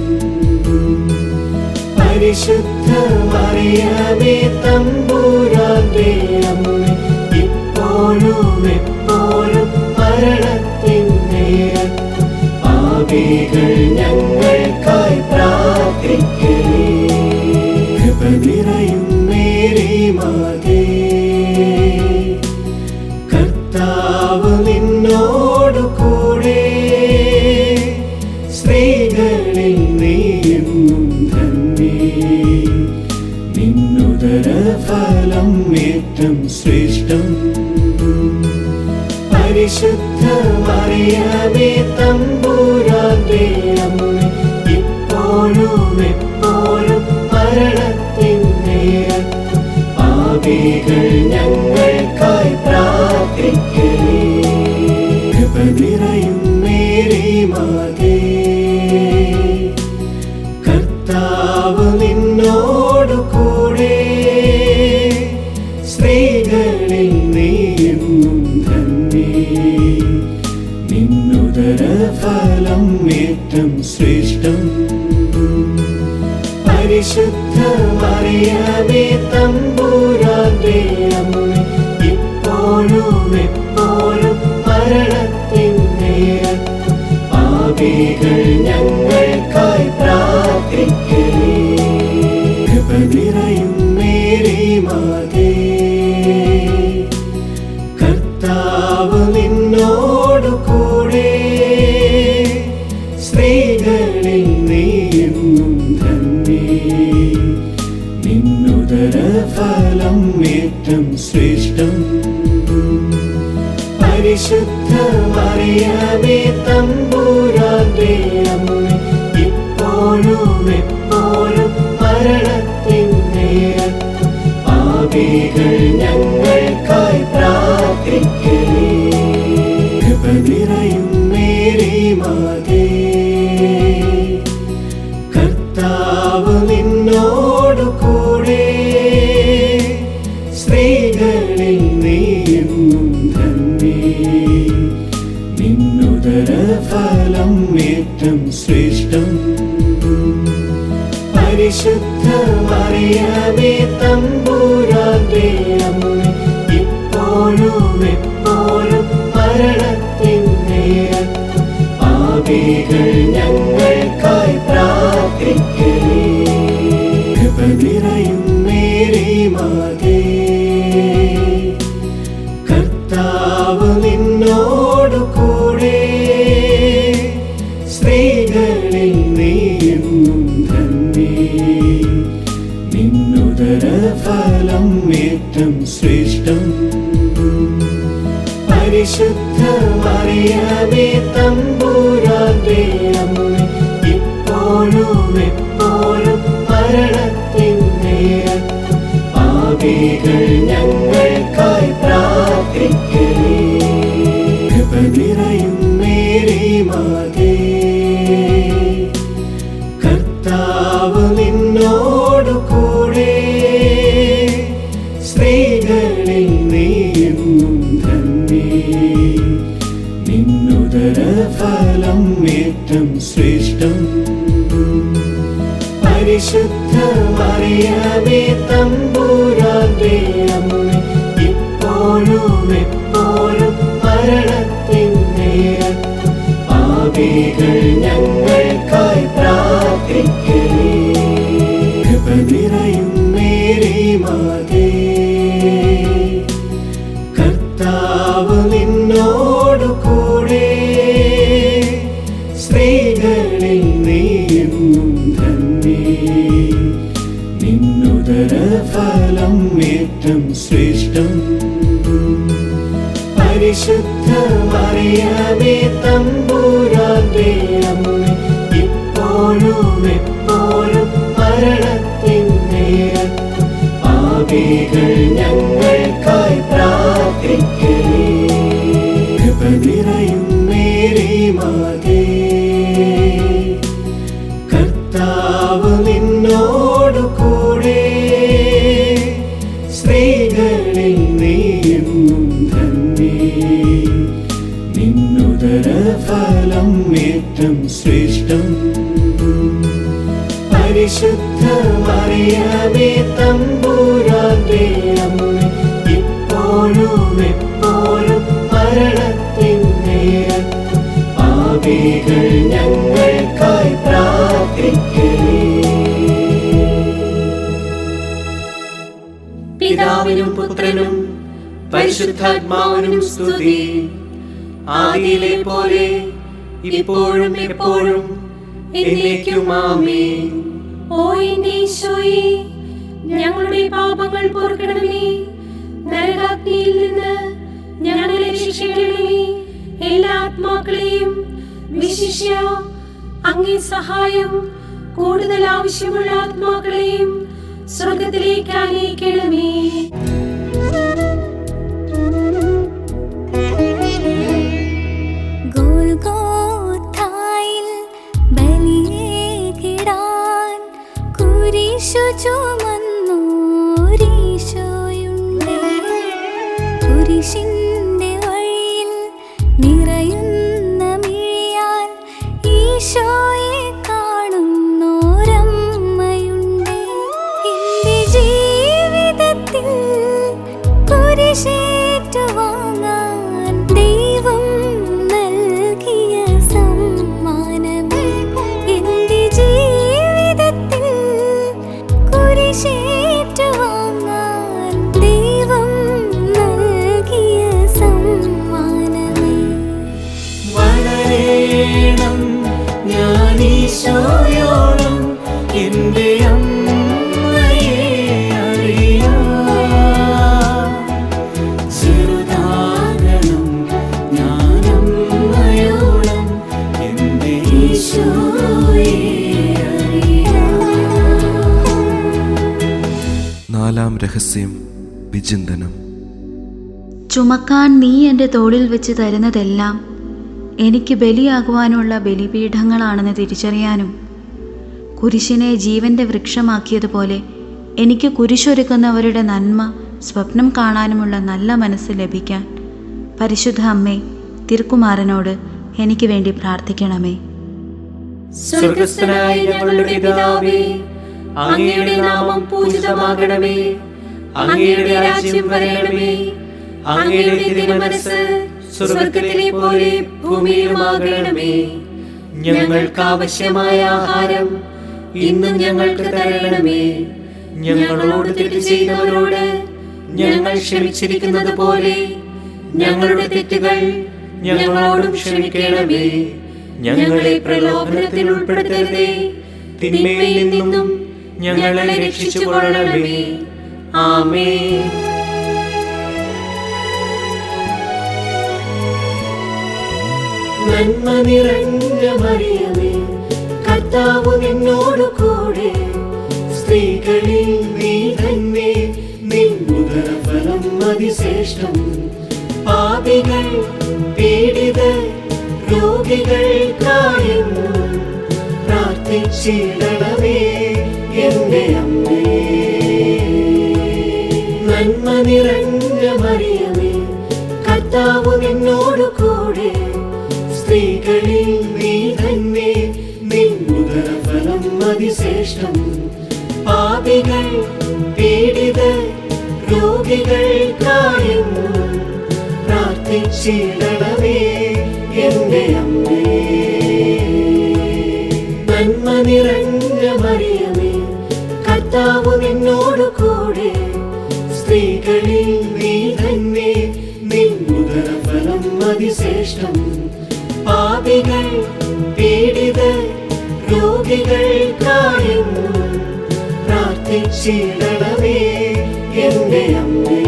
പരിശുദ്ധ മറിയമേ തമ്പുരാന്റെ അമ്മേ, ഇപ്പോഴും എപ്പോഴും മരണത്തിൻ നേരത്തും പാപികൾ ഞങ്ങൾക്കായി പ്രാർത്ഥിക്കണേ. കൃപ നിറയും മേരി മാതേ, കർത്താവ് നിന്നോടു കൂടെ, സ്ത്രീകളിൽ നീയെന്നും ധന്യേ. നിന്നുദരഫലം ഏറ്റം ശ്രേഷ്ഠം. പരിശുദ്ധ മറിയമേ തമ്പുരാന്റെ അമ്മേ, ഇപ്പോഴും എപ്പോഴും മരണത്തിൻ നേരത്തും പാപികൾ ഞങ്ങൾക്കായി പ്രാർത്ഥിക്കണേ. കൃപ നിറയും മേരി മാതേ, കർത്താവ് നിന്നോടു കൂടെ, സ്ത്രീകളിൽ നീയെന്നും ധന്യേ. നിന്നുദരഫലം ഏറ്റം ശ്രേഷ്ഠം. പരിശുദ്ധ മറിയമേ തമ്പുരാന്റെ അമ്മേ, ഇപ്പോഴും എപ്പോഴും മരണത്തിൻ നേരത്തും പാപികൾ ഞങ്ങൾക്കായി പ്രാർത്ഥിക്കണേ. കൃപ നിറയും മേരി മാതേ, കർത്താവ് നിന്നോടു കൂടെ, സ്ത്രീകളിൽ നീയെന്നും ധന്യേ. നിന്നുദരഫലം ഏറ്റം ശ്രേഷ്ഠം. പരിശുദ്ധ മറിയമേ തമ്പുരാന്റെ അമ്മേ, ഇപ്പോഴും എപ്പോഴും മരണത്തിൻ നേരത്തും പാപികൾ ഞങ്ങൾക്കായി പ്രാർത്ഥിക്കണേ. കൃപ നിറയും മേരി മാതേ, കർത്താവ് നിന്നോടു കൂടെ, സ്ത്രീകളിൽ നീയെന്നും ധന്യേ. നിന്നുദരഫലം ഏറ്റം ശ്രേഷ്ഠം. പരിശുദ്ധ മറിയമേ തമ്പുരാന്റെ അമ്മേ, ഇപ്പോഴും എപ്പോഴും മരണത്തിൻ നേരത്തും പാപികൾ ഞങ്ങൾക്കായി പ്രാർത്ഥിക്കണേ. കൃപ നിറയും മേരി മാതേ, കർത്താവ് നിന്നോടു കൂടെ, സ്ത്രീകളിൽ നീയെന്നും ധന്യേ. നിന്നുദരഫലം ഏറ്റം ശ്രേഷ്ഠം. പരിശുദ്ധ മറിയമേ തമ്പുരാന്റെ അമ്മേ, ഇപ്പോഴും എപ്പോഴും മരണത്തിൻ നേരത്തും പാപികൾ ഞങ്ങൾക്കായി പ്രാർത്ഥിക്കണേ. കൃപ നിറയും മേരി മാതേ, കർത്താവ് നിന്നോടു കൂടെ, സ്ത്രീകളിൽ നീയെന്നും ധന്യേ. നിന്നുദരഫലം ഏറ്റം ശ്രേഷ്ഠം. പരിശുദ്ധ മറിയമേ തമ്പുരാന്റെ അമ്മേ, ഇപ്പോഴും എപ്പോഴും മരണത്തിൻ നേരത്തും പാപികൾ ഞങ്ങൾക്കായി പ്രാർത്ഥിക്കണേ. കൃപ നിറയും മേരി മാതേ, കർത്താവ് നിന്നോടു കൂടെ, സ്ത്രീകളിൽ നീയെന്നും ധന്യേ. നിന്നുദരഫലം ഏറ്റം ശ്രേഷ്ഠം. പരിശുദ്ധ മറിയമേ തമ്പുരാന്റെ അമ്മേ, ഇപ്പോഴും എപ്പോഴും മരണത്തിൻ നേരത്തും പാപികൾ ഞങ്ങൾക്കായി പ്രാർത്ഥിക്കണേ. കൃപ നിറയും മേരി മാതേ, കർത്താവ് നിന്നോടു കൂടെ, സ്ത്രീകളിൽ നീയെന്നും ധന്യേ. നിന്നുദരഫലം ഏറ്റം ശ്രേഷ്ഠം. പരിശുദ്ധ മറിയമേ തമ്പുരാന്റെ അമ്മേ, ഇപ്പോഴും എപ്പോഴും മരണത്തിൻ നേരത്തും പാപികൾ ഞങ്ങൾക്കായി പ്രാർത്ഥിക്കണേ. പിതാവിനും പുത്രനും പരിശുദ്ധാത്മാവിനും സ്തുതി. ആദിയിലെ പോലെ ഇപ്പോഴും എപ്പോഴും എന്നേക്കും ആമേൻ. ഓ എന്റെ ഈശോയെ, ഞങ്ങളുടെ പാപങ്ങൾ പൊറുക്കണമേ. നരകാഗ്നിയിൽ നിന്ന് ഞങ്ങളെ രക്ഷിക്കണമേ. എല്ലാ ആത്മാക്കളെയും വിശിഷ്യ അങ്ങേ സഹായം കൂടുതൽ ആവശ്യമുള്ള ആത്മാക്കളെയും സ്വർഗത്തിലേക്ക് ആനയിക്കണമേ. ഗോൽഗോഥായിൽ ബലിയേകിടാൻ കുരിശു ചുമന്നോരീശോയുണ്ട്. കുരിശിന്റെ വഴിയിൽ നിറയുന്ന മിഴിയാൽ ഈശോയെ കാണുന്നോരമ്മയുണ്ട്. എന്റെ ജീവിതത്തിൽ കുരിശേറ്റുവാങ്ങാൻ ദൈവം നൽകിയ സമ്മാനമേ. എന്റെ ജീവിതത്തിൽ കുരിശേറ്റുവാങ്ങാൻ ദൈവം നൽകിയ സമ്മാനമേ. വളരേണം ഞാൻ ഈശോയോളം എന്റെ അമ്മയെ അറിയാം. ചെറുതാകണം ഞാൻ അമ്മയോളം എന്റെ ഈശോയെ അറിയാം. നാലാം രഹസ്യം വിചിന്തനം. ചുമക്കാൻ നീ എൻ്റെ തോളിൽ വെച്ച് തരുന്നതെല്ലാം എനിക്ക് ബലിയാകുവാനുള്ള ബലിപീഠങ്ങളാണെന്ന് തിരിച്ചറിയാനും കുരിശിനെ ജീവൻ്റെ വൃക്ഷമാക്കിയതുപോലെ എനിക്ക് കുരിശൊരുക്കുന്നവരുടെ നന്മ സ്വപ്നം കാണാനുമുള്ള നല്ല മനസ്സ് ലഭിക്കാൻ പരിശുദ്ധ അമ്മേ, തിരുക്കുമാരനോട് എനിക്ക് വേണ്ടി പ്രാർത്ഥിക്കണമേ. സ്വർഗസ്ഥനായ ഞങ്ങളുടെ പിതാവേ, അങ്ങയുടെ നാമം പൂജിതമാകണമേ. അങ്ങയുടെ രാജ്യം വരണമേ. അങ്ങയുടെ തിരുമനസ്സ് സ്വർഗത്തിലെ പോലെ ഭൂമിയിലുമാകണമേ. ഞങ്ങൾക്ക് ആവശ്യമായ ആഹാരം ഇന്നും ഞങ്ങൾക്ക് തരണമേ. ഞങ്ങളോട് തെറ്റ് ചെയ്തവരോട് ഞങ്ങൾ ക്ഷമിച്ചിരിക്കുന്നത് പോലെ ഞങ്ങളുടെ തെറ്റുകൾ ഞങ്ങളോടും ക്ഷമിക്കണമേ. ഞങ്ങളെ പ്രലോഭനത്തിൽ ഉൾപ്പെടുത്തരുതേ, തിന്മയിൽ നിന്നും ഞങ്ങളെ രക്ഷിച്ചുകൊള്ളണമേ. ആമേൻ. നന്മ നിറഞ്ഞ മറിയമേ, കർത്താവ് നിന്നോട് കൂടെ, സ്ത്രീകളിൽ നീ തന്നെ നിൻ ഉദരഫലം അതിശ്രേഷ്ഠം. പാപികൾ പീഡിതർ രോഗികൾക്കായെന്നും പ്രാർത്ഥിച്ചിടണമേ എന്റെ അമ്മേ. നന്മ നിറഞ്ഞ മറിയമേ, കർത്താവ് നിന്നോട് കൂടെ, സ്ത്രീകളിൽ നീ തന്നെ നിൻ ഉദരഫലം അതിശ്രേഷ്ഠം. പാപികൾ പീഡിതർ രോഗികൾക്കായെന്നും പ്രാർത്ഥിച്ചിടണമേ എന്റെ അമ്മേ. നന്മ നിറഞ്ഞ മറിയമേ, കർത്താവ് നിന്നോട് കൂടെ, സ്ത്രീകളിൽ നീ തന്നെ നിൻ ഉദരഫലം അതിശ്രേഷ്ഠം. പാപികൾ പീഡിതർ രോഗികൾക്കായെന്നും പ്രാർത്ഥിച്ചിടണമേ എന്റെ അമ്മേ.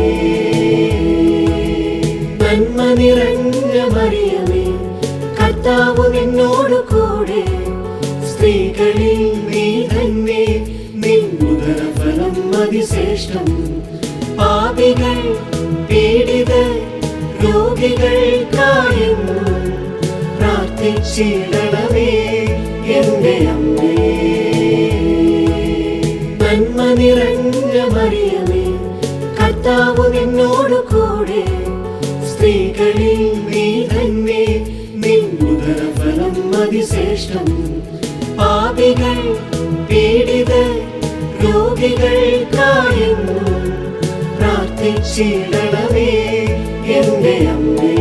നന്മ നിറഞ്ഞ മറിയമേ, കർത്താവ് നിന്നോട് കൂടെ, സ്ത്രീകളിൽ നീ തന്നെ നിൻ ഉദരഫലം അതിശ്രേഷ്ഠം. പാപികൾ പീഡിതർ രോഗികൾക്കായെന്നും പ്രാർത്ഥിച്ചിടണമേ എന്റെ അമ്മേ. നന്മ നിറഞ്ഞ മറിയമേ, കർത്താവ് നിന്നോട് കൂടെ, സ്ത്രീകളിൽ നീ തന്നെ നിൻ ഉദരഫലം അതിശ്രേഷ്ഠം. പാപികൾ പീഡിതർ രോഗികൾക്കായെന്നും പ്രാർത്ഥിച്ചിടണമേ എന്റെ അമ്മേ.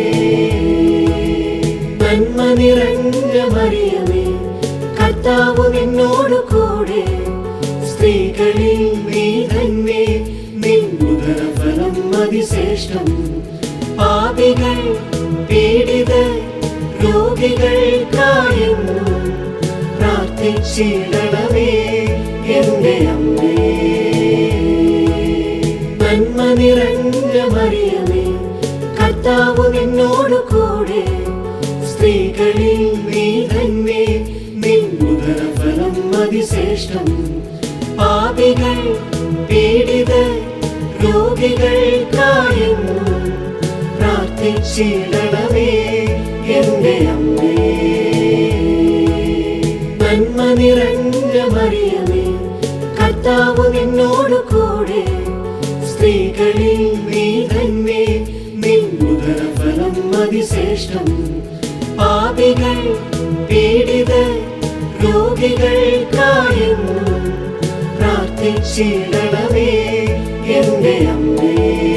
നന്മ നിറഞ്ഞ മറിയമേ, കർത്താവ് നിന്നോടു കൂടെ, സ്ത്രീകളിൽ നീ തന്നെ, നിൻ ഉദരഫലം അതിശ്രേഷ്ഠം. പാപികൾ പീഡിതർ രോഗികൾക്കായെന്നും പ്രാർത്ഥിച്ചിടണമേ എന്റെ അമ്മേ. നന്മ നിറഞ്ഞ മറിയമേ, കർത്താവ് നിന്നോടു കൂടെ, സ്ത്രീകളിൽ നീ തന്നെ, നിൻ ഉദരഫലം അതിശ്രേഷ്ഠം. പാപികൾ പീഡിതർ രോഗികൾക്കായെന്നും പ്രാർത്ഥിച്ചിടണമേ എന്റെ അമ്മേ. നന്മ നിറഞ്ഞ മറിയമേ, കർത്താവ് നിന്നോടു കൂടെ, സ്ത്രീകളിൽ നീ തന്നെ, നിൻ ഉദരഫലം അതിശ്രേഷ്ഠം. പാപികൾ പീഡിതർ രോഗികൾക്കായെന്നും പ്രാർത്ഥിച്ചിടണമേ എന്റെ അമ്മേ.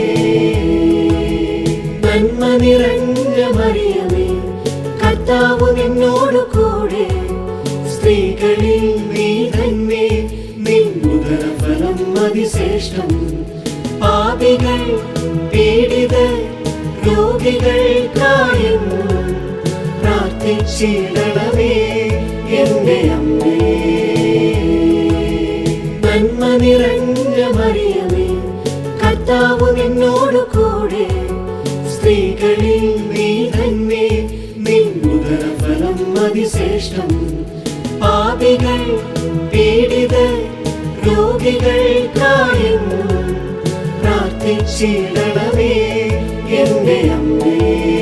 നന്മ നിറഞ്ഞ മറിയമേ, കർത്താവ് നിന്നോടു കൂടെ, സ്ത്രീകളിൽ നീ തന്നെ, നിൻ ഉദരഫലം അതിശ്രേഷ്ഠം. പാപികൾ പീഡിതർ രോഗികൾക്കായെന്നും പ്രാർത്ഥിച്ചിടണമേ എന്റെ അമ്മേ. നന്മ നിറഞ്ഞ മറിയമേ, കർത്താവ് നിന്നോടു കൂടെ, സ്ത്രീകളിൽ നീ തന്നെ, നിൻ ഉദരഫലം അതിശ്രേഷ്ഠം. പാപികൾ പീഡിതർ രോഗികൾക്കായെന്നും പ്രാർത്ഥിച്ചിടണമേ എന്റെ അമ്മേ.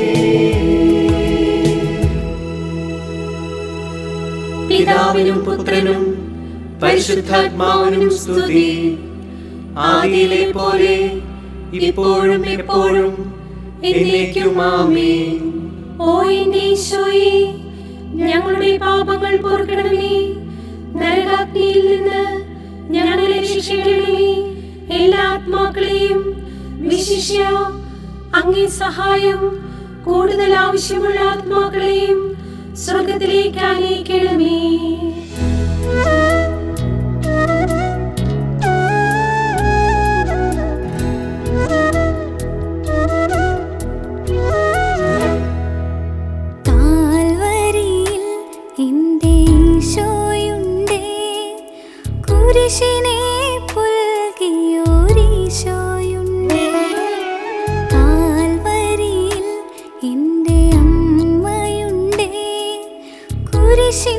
പിതാവിനും പുത്രനും പരിശുദ്ധാത്മാവിനും സ്തുതി. ആദിയിലെ പോലെ ഇപ്പോഴും എപ്പോഴും എന്നേക്കും ആമേൻ. ഓ എന്റെ ഈശോയെ, ഞങ്ങളുടെ പാപങ്ങൾ പൊറുക്കണമേ. നരകാഗ്നിയിൽ നിന്ന് ഞങ്ങളെ രക്ഷിക്കണമേ. എല്ലാ ആത്മാക്കളെയും, വിശിഷ്യ അങ്ങേ സഹായം കൂടുതൽ ആവശ്യമുള്ള ആത്മാക്കളെയും സ്വർഗത്തിലേക്ക് ആനയിക്കണമേ. താഴ്വരയിൽ എന്റെ ഈശോയുണ്ടേ, കുരിശിനെ പുൽകിയോരീശോയുണ്ടേ. താഴ്വരയിൽ എന്റെ അമ്മയുണ്ടേ, കുരിശിൻ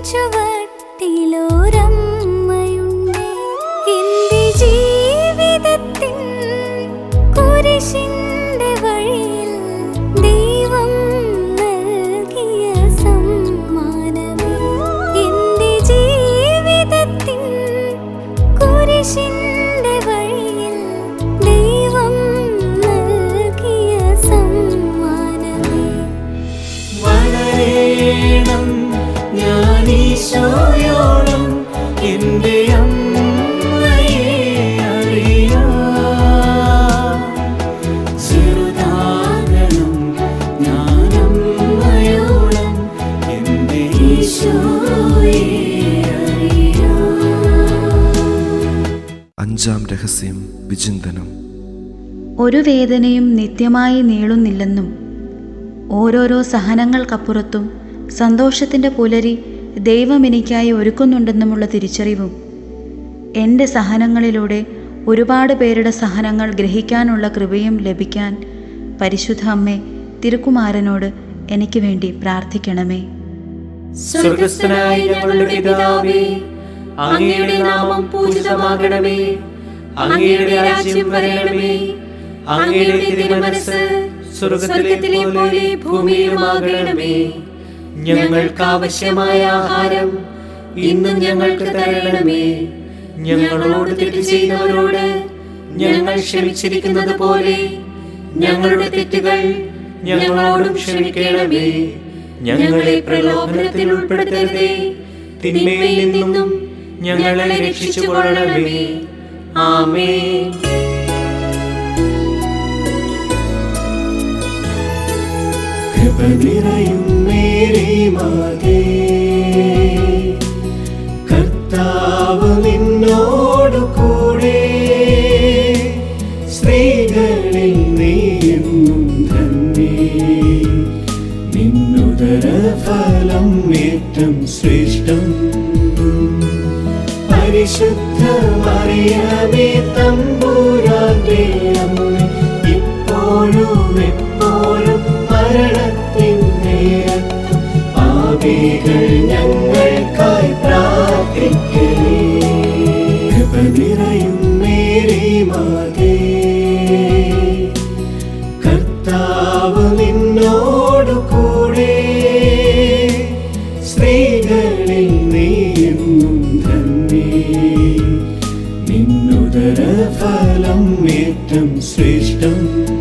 ചുവട്ടിലൊരമ്മയുണ്ടേ. എന്റെ ജീവിതത്തിൻ കുരിശിന്റെ വഴിയിൽ ദൈവം നൽകിയ സമ്മാനമേ. എന്റെ ജീവിതത്തിൻ കുരിശിന്റെ വഴിയിൽ ദൈവം നൽകിയ സമ്മാനമേ. വളരേണം ഞാൻ ഈശോയോളം എന്റെ അമ്മയെ അറിയാം. ചെറുതാകണം ഞാൻ അമ്മയോളം എന്റെ ഈശോയെ അറിയാം. അഞ്ചാം രഹസ്യം വിചിന്തനം. ഒരു വേദനയും നിത്യമായി നീളുന്നില്ലെന്നും ഓരോരോ സഹനങ്ങൾക്കപ്പുറത്തും സന്തോഷത്തിൻ്റെ പുലരി ദൈവം എനിക്കായി ഒരുക്കുന്നുണ്ടെന്നുമുള്ള തിരിച്ചറിവും എൻ്റെ സഹനങ്ങളിലൂടെ ഒരുപാട് പേരുടെ സഹനങ്ങൾ ഗ്രഹിക്കാനുള്ള കൃപയും ലഭിക്കാൻ പരിശുദ്ധ അമ്മേ തിരുക്കുമാരനോട് എനിക്ക് വേണ്ടി പ്രാർത്ഥിക്കണമേ. സ്വർഗസ്ഥനായ ഞങ്ങളുടെ പിതാവേ, അങ്ങയുടെ നാമം പൂജിതമാകണമേ. അങ്ങയുടെ രാജ്യം വരണമേ. അങ്ങയുടെ തിരുമനസ്സ് സ്വർഗത്തിലെ പോലെ ഭൂമിയിലുമാകണമേ. ഞങ്ങൾക്ക് ആവശ്യമായ ആഹാരം ഇന്നും ഞങ്ങൾക്ക് തരണമേ. ഞങ്ങളോട് തെറ്റ് ചെയ്യുന്നവരോട് ഞങ്ങൾ ക്ഷമിച്ചിരിക്കുന്നത് പോലെ ഞങ്ങളുടെ തെറ്റുകൾ ഞങ്ങളോടും ക്ഷമിക്കണമേ. ഞങ്ങളെ പ്രലോഭനത്തിൽ ഉൾപ്പെടുത്തരുതേ. തിന്മയിൽ നിന്നും ഞങ്ങളെ രക്ഷിച്ചുകൊള്ളണമേ. ആമേൻ. കൃപ നിറയും മേരി മാതേ, കർത്താവ് നിന്നോടു കൂടെ, സ്ത്രീകളിൽ നീയെന്നും ധന്യേ, നിന്നുദര ഫലം ഏറ്റം ശ്രേഷ്ഠം. പരിശുദ്ധ മറിയമേ തമ്പുരാന്റെ അമ്മേ, ഇപ്പോഴും എപ്പോഴും മരണത്തിൻ നേരത്തും പാപികൾ ഞങ്ങൾക്കായി പ്രാർത്ഥിക്കണേ. കൃപ നിറയും മേരി മാതേ, കർത്താവ് നിന്നോടു കൂടെ, സ്ത്രീകളിൽ നീയെന്നും ധന്യേ, നിന്നുദര ഫലം ഏറ്റം ശ്രേഷ്ഠം.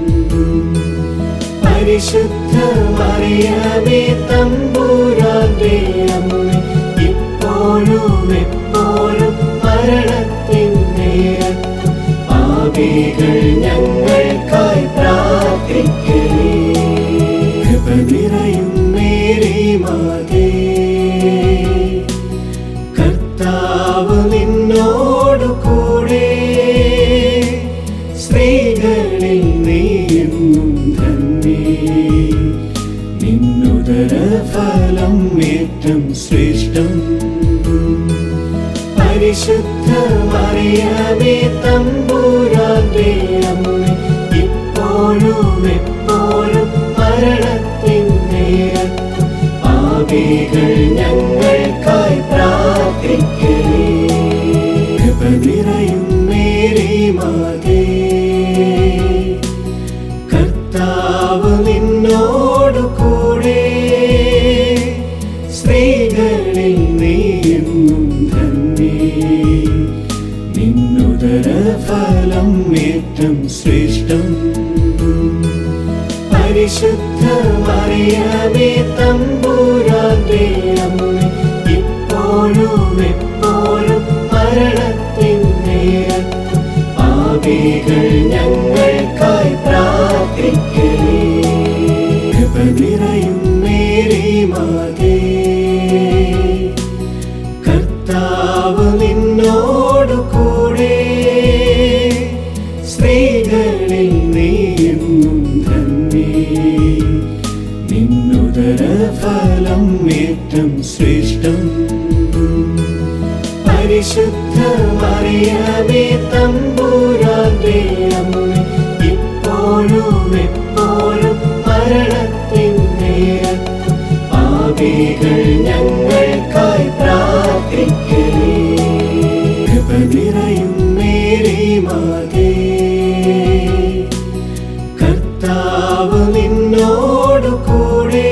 പരിശുദ്ധ മറിയമേ തമ്പുരാന്റെ അമ്മേ, ഇപ്പോഴും എപ്പോഴും മരണത്തിൻ നേരത്തും പാപികൾ ഞങ്ങൾക്കായി പ്രാർത്ഥിക്കണേ. കൃപ നിറയും മേരി മാതേ, കർത്താവ് നിന്നോടു കൂടെ, സ്ത്രീകളിൽ നീയെന്നും ധന്യേ, നിന്നുദര ഫലം ഏറ്റം ശ്രേഷ്ഠം. പരിശുദ്ധ മറിയമേ തമ്പുരാന്റെ അമ്മേ, ഇപ്പോഴും എപ്പോഴും മരണത്തിൻ നേരത്തും പാപികൾ ഞങ്ങൾക്കായി പ്രാർത്ഥിക്കണേ. കൃപ നിറയും മേരി മാതേ, കർത്താവ് നിന്നോടു കൂടെ, സ്ത്രീകളിൽ നീയെന്നും ധന്യേ, നിന്നുദര ഫലം ഏറ്റം ശ്രേഷ്ഠം. പരിശുദ്ധ മറിയമേ തമ്പുരാന്റെ അമ്മേ, ഇപ്പോഴും എപ്പോഴും മരണത്തിൻ നേരത്തും പാപികൾ ഞങ്ങൾക്കായി പ്രാർത്ഥിക്കണേ. കൃപ നിറയും മേരി മാതേ, കർത്താവ് നിന്നോടു കൂടെ, സ്ത്രീകളിൽ നീയെന്നും ധന്യേ, നിന്നുദര ഫലം ഏറ്റം ശ്രേഷ്ഠം. പരിശുദ്ധ മറിയമേ തമ്പുരാന്റെ അമ്മേ, ഇപ്പോഴും എപ്പോഴും മരണത്തിൻ നേരത്തും പാപികൾ ഞങ്ങൾക്കായി പ്രാർത്ഥിക്കണേ. കൃപ നിറയും മേരി മാതേ, കർത്താവ് നിന്നോടു കൂടെ,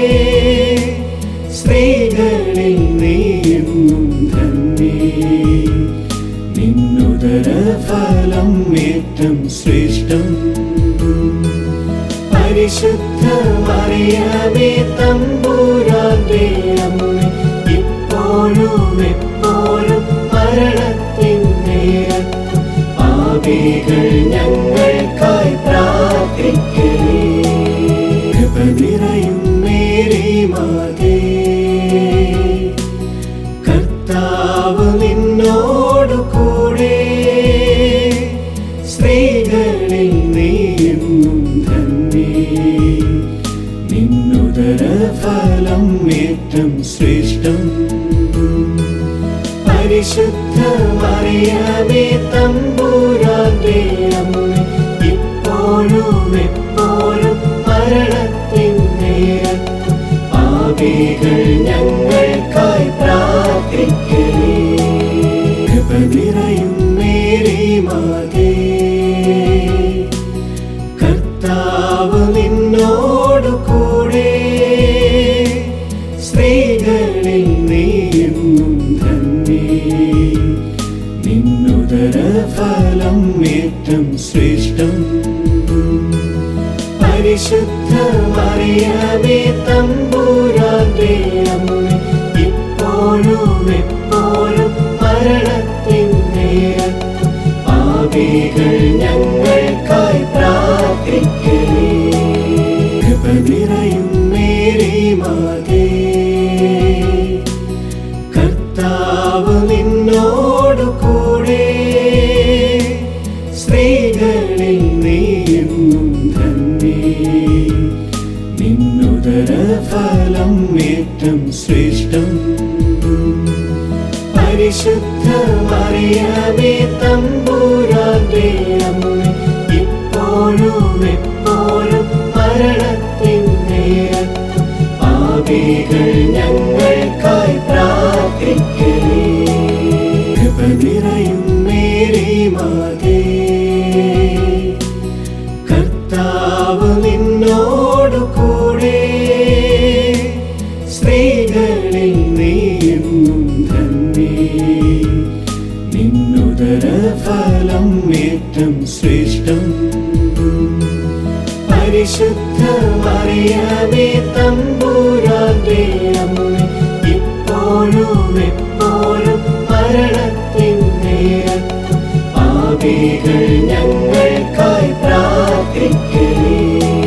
സ്ത്രീകളിൽ നീയെന്നും ധന്യേ, നിന്നുദര ഫലം ഏറ്റം ശ്രേഷ്ഠം. പരിശുദ്ധ മറിയമേ തമ്പുരാന്റെ അമ്മേ, ഇപ്പോഴും എപ്പോഴും മരണത്തിൻ നേരത്തും പാപികൾ ഞങ്ങൾക്കായി പ്രാർത്ഥിക്കണേ. കൃപ നിറയും മേരി മാതേ, കർത്താവ് നിന്നോടു കൂടെ, സ്ത്രീകളിൽ നീയെന്നും ധന്യേ, നിന്നുദര ഫലം ഏറ്റം ശ്രേഷ്ഠം. പരിശുദ്ധ മറിയമേ തമ്പുരാന്റെ അമ്മേ, ഇപ്പോഴും എപ്പോഴും മരണത്തിൻ നേരത്തും പാപികൾ ഞങ്ങൾക്കായി പ്രാർത്ഥിക്കണേ. കൃപ നിറയും മേരി മാതേ, കർത്താവ് നിന്നോടു കൂടെ, സ്ത്രീകളിൽ നീയെന്നും ധന്യേ, നിന്നുദര ഫലം ഏറ്റം ശ്രേഷ്ഠം. പരിശുദ്ധ മറിയമേ തമ്പുരാന്റെ തമ്പുരാന്റെ അമ്മേ, ഇപ്പോഴും എപ്പോഴും മരണത്തിൻ നേരത്തും പാപികൾ ഞങ്ങൾക്കായി പ്രാർത്ഥിക്കണേ. കൃപ നിറയും മേരി മാതേ, കർത്താവ് നിന്നോടു കൂടെ, സ്ത്രീകളിൽ നീ എന്നും ധന്യേ, നിന്നുദരഫലം ഏറ്റം ശ്രേഷ്ഠം. പരിശുദ്ധ മറിയമേ തമ്പുരാന്റെ അമ്മേ, ഇപ്പോഴും എപ്പോഴും മരണത്തിൻ നേരത്തും പാപികൾ ഞങ്ങൾക്കായി പ്രാർത്ഥിക്കണേ. കൃപ നിറയും മേരി മാതേ, കർത്താവ് നിന്നോടു കൂടെ, സ്ത്രീകളിൽ നീ എന്നും ധന്യേ, നിന്നുദരഫലം ഏറ്റം ശ്രേഷ്ഠം. പരിശുദ്ധ മറിയമേ തമ്പുരാന്റെ അമ്മേ, ഇപ്പോഴും എപ്പോഴും മരണത്തിൻ നേരത്തും പാപികൾ ഞങ്ങൾക്കായി പ്രാർത്ഥിക്കണേ.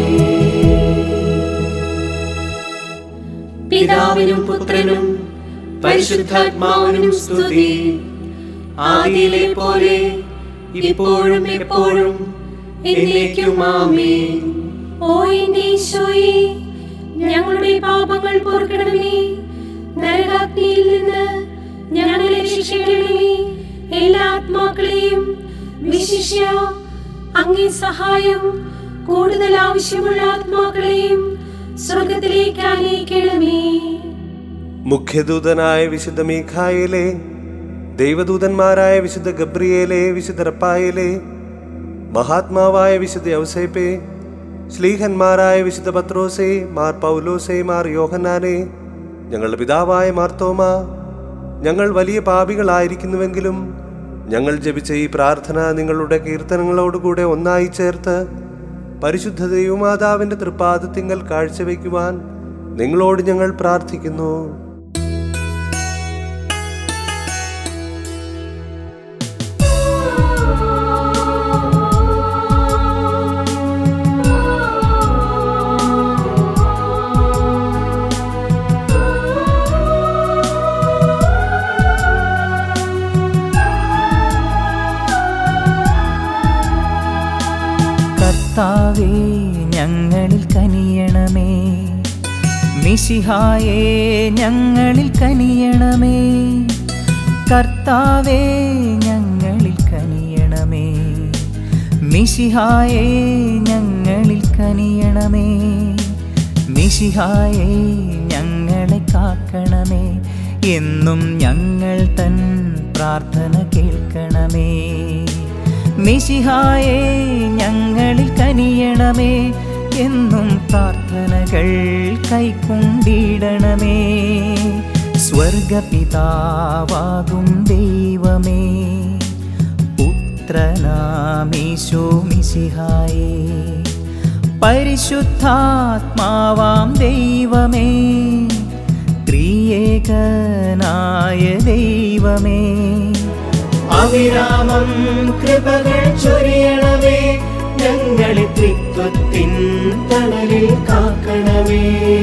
പിതാവിനും പുത്രനും പരിശുദ്ധാത്മാവിനും സ്തുതി. ആദിയിലെ പോലെ ഇപ്പോഴും എപ്പോഴും എന്നേക്കും ആമേൻ. ഓ എന്റെ ഈശോയെ, ഞങ്ങളുടെ പാപങ്ങൾ പൊറുക്കണമേ. നരകാഗ്നിയിൽ നിന്ന് ഞങ്ങളെ രക്ഷിക്കണമേ. എല്ലാ ആത്മാക്കളെയും വിശിഷ്യ അങ്ങേ സഹായം കൂടുതൽ ആവശ്യമുള്ള ആത്മാക്കളെയും സ്വർഗത്തിലേക്ക് ആനയിക്കണമേ. മുഖ്യദൂതനായ വിശുദ്ധ മീഖായേലേ, ദൈവദൂതന്മാരായ വിശുദ്ധ ഗബ്രിയേലേ, വിശുദ്ധ റപ്പായേലേ, മഹാത്മാവായ വിശുദ്ധ യൗസേപ്പേ, ശ്ലീഹന്മാരായ വിശുദ്ധ പത്രോസേ, മാർ പൗലോസേ, മാർ യോഹന്നാനേ, ഞങ്ങളുടെ പിതാവായ മാർത്തോമ, ഞങ്ങൾ വലിയ പാപികളായിരിക്കുന്നുവെങ്കിലും ഞങ്ങൾ ജപിച്ച ഈ പ്രാർത്ഥന നിങ്ങളുടെ കീർത്തനങ്ങളോടുകൂടെ ഒന്നായി ചേർത്ത് പരിശുദ്ധ ദൈവമാതാവിൻ്റെ തൃപ്പാദത്തിങ്കൽ കാഴ്ചവെക്കുവാൻ നിങ്ങളോട് ഞങ്ങൾ പ്രാർത്ഥിക്കുന്നു. കർത്താവേ, ഞങ്ങളിൽ കനിയണമേ. മിശിഹായേ, ഞങ്ങളിൽ കനിയണമേ. കർത്താവേ, ഞങ്ങളിൽ കനിയണമേ. മിശിഹായേ, ഞങ്ങളിൽ കനിയണമേ. മിശിഹായേ, ഞങ്ങളെ കാക്കണമേ. എന്നും ഞങ്ങൾ തൻ പ്രാർത്ഥന കേൾക്കണമേ. മിശിഹായേ, ഞങ്ങളിൽ കനിയണമേ. എന്നും പ്രാർത്ഥനകൾ കൈക്കൊണ്ടിടണമേ. സ്വർഗപിതാവാകും ദൈവമേ, പുത്രനാമീശോ മിശിഹായേ, പരിശുദ്ധാത്മാവാം ദൈവമേ, ത്രിയേകനായ ദൈവമേ, അവിരാമം കൃപകൾ ചൊരിയണമേ. ഞങ്ങളെ ത്രിത്വത്തിൻ തണലിൽ കാക്കണമേ.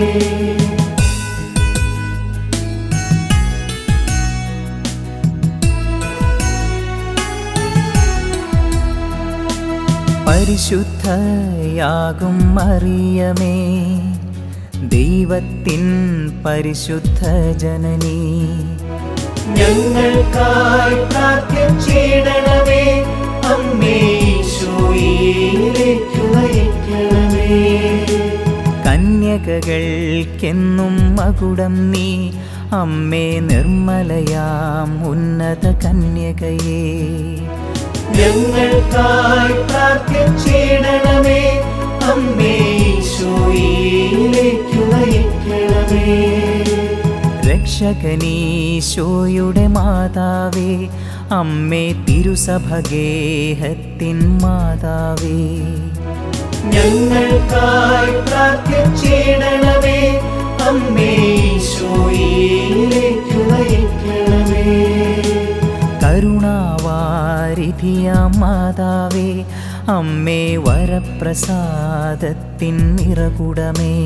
പരിശുദ്ധയാകും മറിയമേ, ദൈവത്തിൻ പരിശുദ്ധ ജനനി, ഞങ്ങൾക്കായി പ്രാർത്ഥിച്ചിടണമേ. അമ്മേ, ഈശോയിലേക്ക് നയിക്കണമേ. കന്യകകൾക്കെന്നും മകുടം നീ, അമ്മേ നിർമ്മലയാം ഉന്നത കന്യകയേ, ഞങ്ങൾക്കായി പ്രാർത്ഥിച്ചിടണമേ. അമ്മേ, ഈശോയിലേക്ക് നയിക്കണമേ. രക്ഷകനീശോയുടെ മാതാവേ, അമ്മേ തിരുസഭഗേഹത്തിൻ മാതാവേ, ഞങ്ങൾക്കായി പ്രാർത്ഥിച്ചിടണമേ. അമ്മേ ഈശോയിലേക്ക് നയിക്കണമേ. കരുണാവാരിധിയാം മാതാവേ, അമ്മേ വരപ്രസാദത്തിൻ നിറകുടമേ,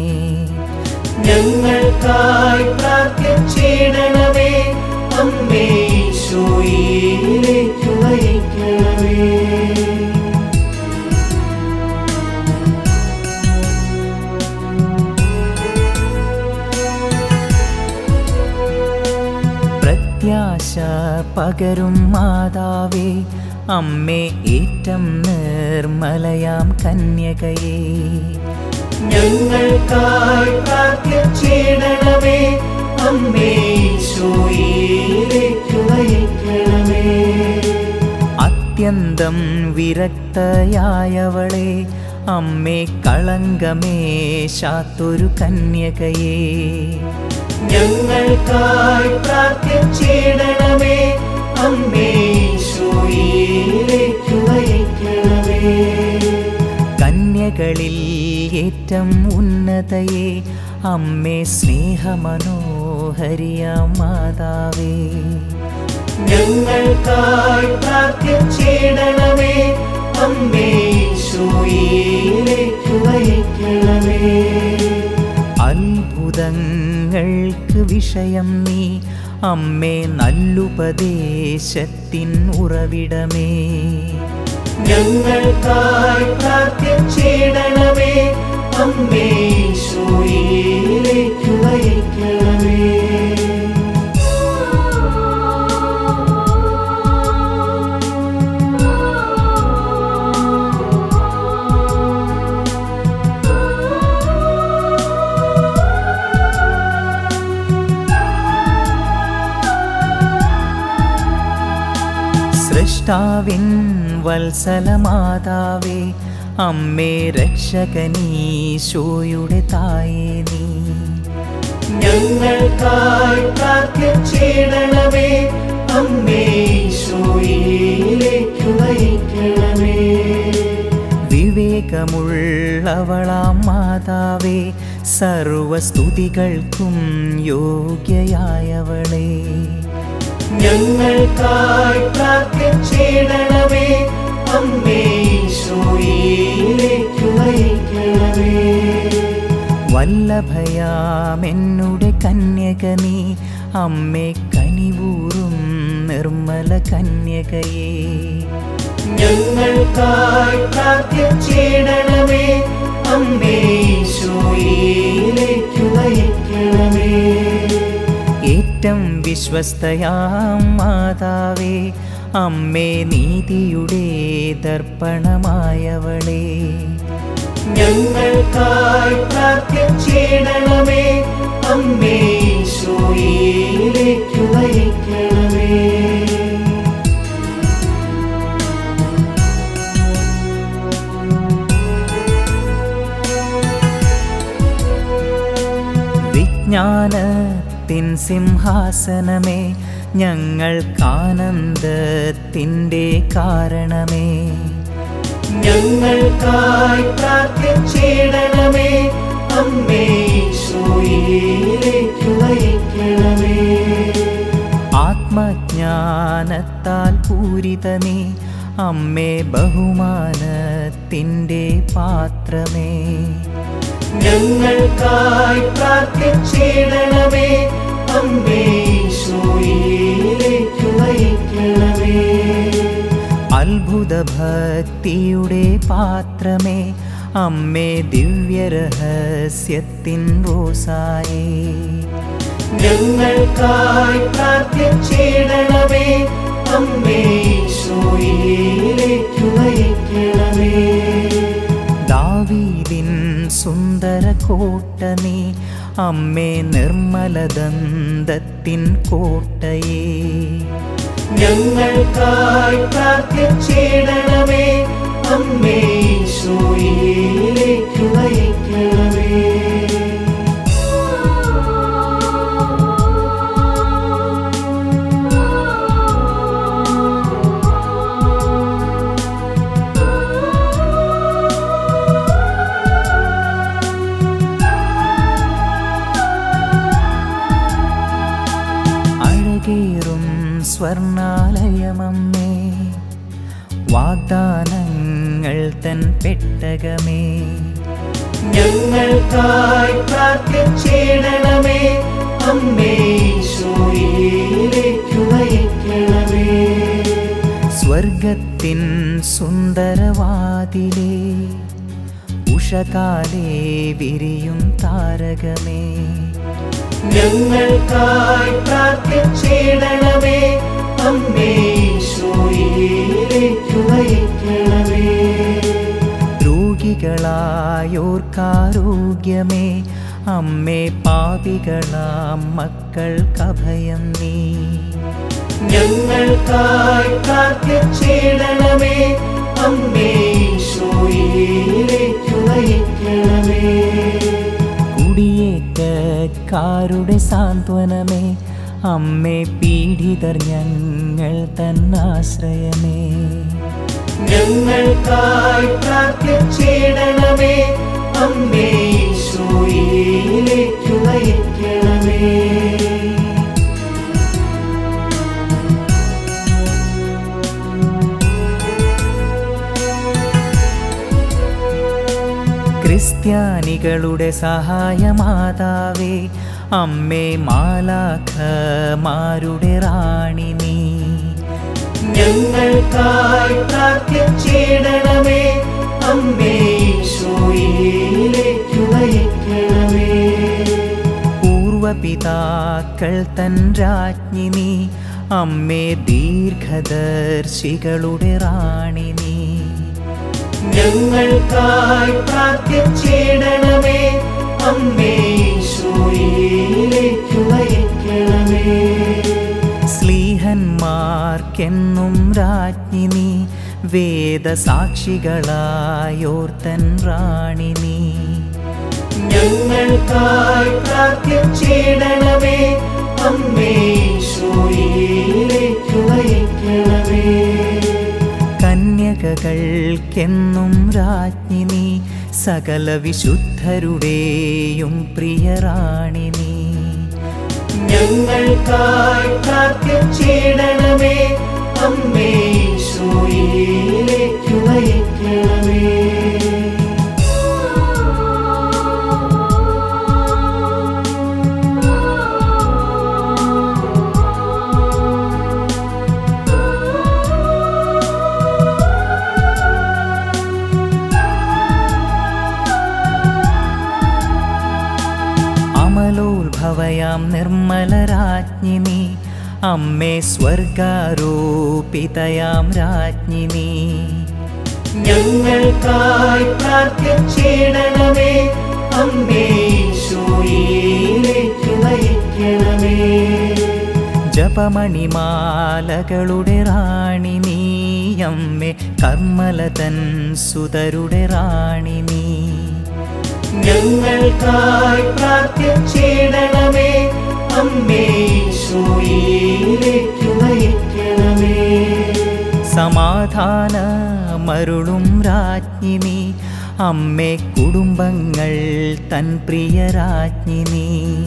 ഞങ്ങൾക്കായി പ്രാർത്ഥിച്ചിടണമേ. അമ്മേ ഈശോയിലേക്ക് നയിക്കണമേ. പ്രത്യാശ പകരും മാതാവേ, അമ്മേ ഏറ്റം നിർമ്മലയാം കന്യകയേ, ഞങ്ങൾക്കായി പ്രാർത്ഥിച്ചിടണമേ. അമ്മേ ഈശോയിലേക്ക് നയിക്കണമേ. അത്യന്തം വിരക്തയായവളെ, അമ്മേ കളങ്കമേശാത്തൊരു കന്യകയേ, ഞങ്ങൾക്കായി പ്രാർത്ഥിച്ചിടണമേ. അമ്മേ ഈശോയിലേക്ക് നയിക്കണമേ. കന്യകളിൽ ഏറ്റം ഉന്നതയെ, അമ്മേ സ്നേഹമനോഹരിയാം മാതാവേ, ഞങ്ങൾക്കായി പ്രാർത്ഥിച്ചിടണമേ. അമ്മേ ഈശോയിലേക്ക് നയിക്കണമേ. അത്ഭുതങ്ങൾക്ക് വിഷയം നീ, അമ്മേ നല്ലുപദേശത്തിൻ ഉറവിടമേ, ഞങ്ങൾക്കായി പ്രാർത്ഥിച്ചിടണമേ. അമ്മേ ഈശോയിലേക്ക് നയിക്കണമേ. സൃഷ്ടാവിൻ വത്സലമാതാവേ, അമ്മേ രക്ഷകനീശോയുടെ തായേ നീ, ഞങ്ങൾക്കായി പ്രാർത്ഥിച്ചിടണമേ. അമ്മേ ഈശോയിലേക്ക് നയിക്കണമേ. വിവേകമുള്ളവളാം മാതാവേ, സർവസ്തുതികൾക്കും യോഗ്യയായവളേ, ഞങ്ങൾക്കായി പ്രാർത്ഥിച്ചിടണമേ. അമ്മേ ഈശോയിലേക്ക് നയിക്കണമേ. വല്ലഭയാമെന്നുടെ കന്യക നീ, അമ്മേ കനിവൂറും നിർമ്മല കന്യകയേ, ഞങ്ങൾക്കായി പ്രാർത്ഥിച്ചിടണമേ. അമ്മേ ഈശോയിലേക്ക് നയിക്കണമേ. ഏറ്റം വിശ്വസ്തയാം മാതാവേ, അമ്മേ നീതിയുടെ ദർപ്പണമായവളേ, ഞങ്ങൾക്കായി പ്രാർത്ഥിച്ചിടണമേ. അമ്മേ ഈശോയിലേക്ക് നയിക്കണമേ. വിജ്ഞാനത്തിൻ സിംഹാസനമേ, ഞങ്ങൾക്കാനന്ദത്തിൻ്റെ കാരണമേ, ഞങ്ങൾക്കായി പ്രാർത്ഥിച്ചിടണമേ. അമ്മേ ഈശോയിലേക്ക് നയിക്കണമേ. ആത്മജ്ഞാനത്താൽ പൂരിതമേ, അമ്മേ ബഹുമാനത്തിൻ്റെ പാത്രമേ, ഞങ്ങൾക്കായി പ്രാർത്ഥിച്ചിടണമേ. അമ്മേ ഈശോയിലേക്ക് നയിക്കണമേ. അത്ഭുത ഭക്തിയുടെ പാത്രമേ, അമ്മേ ദിവ്യരഹസ്യത്തിൻ റോസായേ, ഞങ്ങൾക്കായി പ്രാർത്ഥിച്ചിടണമേ. അമ്മേ ഈശോയിലേക്ക് നയിക്കണമേ. ദാവീദിൻ സുന്ദര കോട്ട നീ, അമ്മേ നിർമ്മലദന്തത്തിൻ കോട്ടയേ, ഞങ്ങൾക്കായി പ്രാർത്ഥിച്ചിടണമേ. അമ്മേ ഈശോയിലേക്ക് നയിക്കണമേ. അഴകേറും സ്വർണാലയമമ്മേ, വാഗ്ദാനങ്ങൾ തൻ പെട്ടകമേ, ഞങ്ങൾക്കായി പ്രാർത്ഥിച്ചിടണമേ. അമ്മേ ഈശോയിലേക്കു നയിക്കണമേ. സ്വർഗത്തിൻ സുന്ദരവാതിലേ, ഉഷകാലേ വിരിയും താരകമേ, ഞങ്ങൾക്കായി പ്രാർത്ഥിച്ചിടണമേ. അമ്മേ ഈശോയിലേക്കു നയിക്കണമേ. രോഗികളായോർക്കാരോഗ്യമേ, അമ്മേ പാപികളാം മക്കൾക്കഭയം നീ, ഞങ്ങൾക്കായി പ്രാർത്ഥിച്ചിടണമേ. അമ്മേ ഈശോയിലേക്കു നയിക്കണമേ. കുടിയേറ്റക്കാരുടെ സാന്ത്വനമേ, അമ്മേ പീഡിതർ ഞങ്ങൾ തന്നാശ്രയമേ, ഞങ്ങൾക്കായി പ്രാർത്ഥിച്ചിടണമേ. അമ്മേ ഈശോയിലേക്കു നയിക്കണമേ. ക്രിസ്ത്യാനികളുടെ സഹായമാതാവേ, അമ്മേ മാലാഖമാരുടെ റാണി നീ, ഞങ്ങൾക്കായി പ്രാർത്ഥിച്ചിടണമേ. അമ്മേ ഈശോയിലേക്കു നയിക്കണമേ. പൂർവപിതാക്കൾ തൻ രാജ്ഞി നീ, അമ്മേ ദീർഘദർശികളുടെ റാണി നീ, ഞങ്ങൾക്കായി പ്രാർത്ഥിച്ചിടണമേ. അമ്മേ ഈശോയിലേക്കു നയിക്കണമേ. സ്ലീഹന്മാർക്കെന്നും രാജ്ഞി നീ, വേദസാക്ഷികളായോർത്തൻ റാണി നീ, ഞങ്ങൾക്കായി പ്രാർത്ഥിച്ചിടണമേ. അമ്മേ ഈശോയിലേക്കു നയിക്കണമേ. കന്യകകൾക്കെന്നും രാജ്ഞി നീ, സകല വിശുദ്ധരുടെയും പ്രിയറാണി നീ, ഞങ്ങൾക്കായി പ്രാർത്ഥിച്ചിടണമേ. അമ്മേ ഈശോയിലേക്കു നയിക്കണമേ. അമലോത്ഭവയാം നിർമ്മലരാജ്ഞി നീ, അമ്മേ സ്വർഗാരോപിതയാം രാജ്ഞി നീ, ഞങ്ങൾക്കായി പ്രാർത്ഥിച്ചിടണമേ. അമ്മേ ഈശോയിലേക്കു നയിക്കണമേ. ജപമണിമാലകളുടെ റാണി നീ, അമ്മേ കർമ്മലതൻ സുതരുടെ റാണി നീ, ഞങ്ങൾക്കായി പ്രാർത്ഥിച്ചിടണമേ. അമ്മേ ഈശോയിലേക്കു നയിക്കണമേ. സമാധാനമരുളും രാജ്ഞി നീ, അമ്മേ കുടുംബങ്ങൾ തൻ പ്രിയരാജ്ഞി നീ,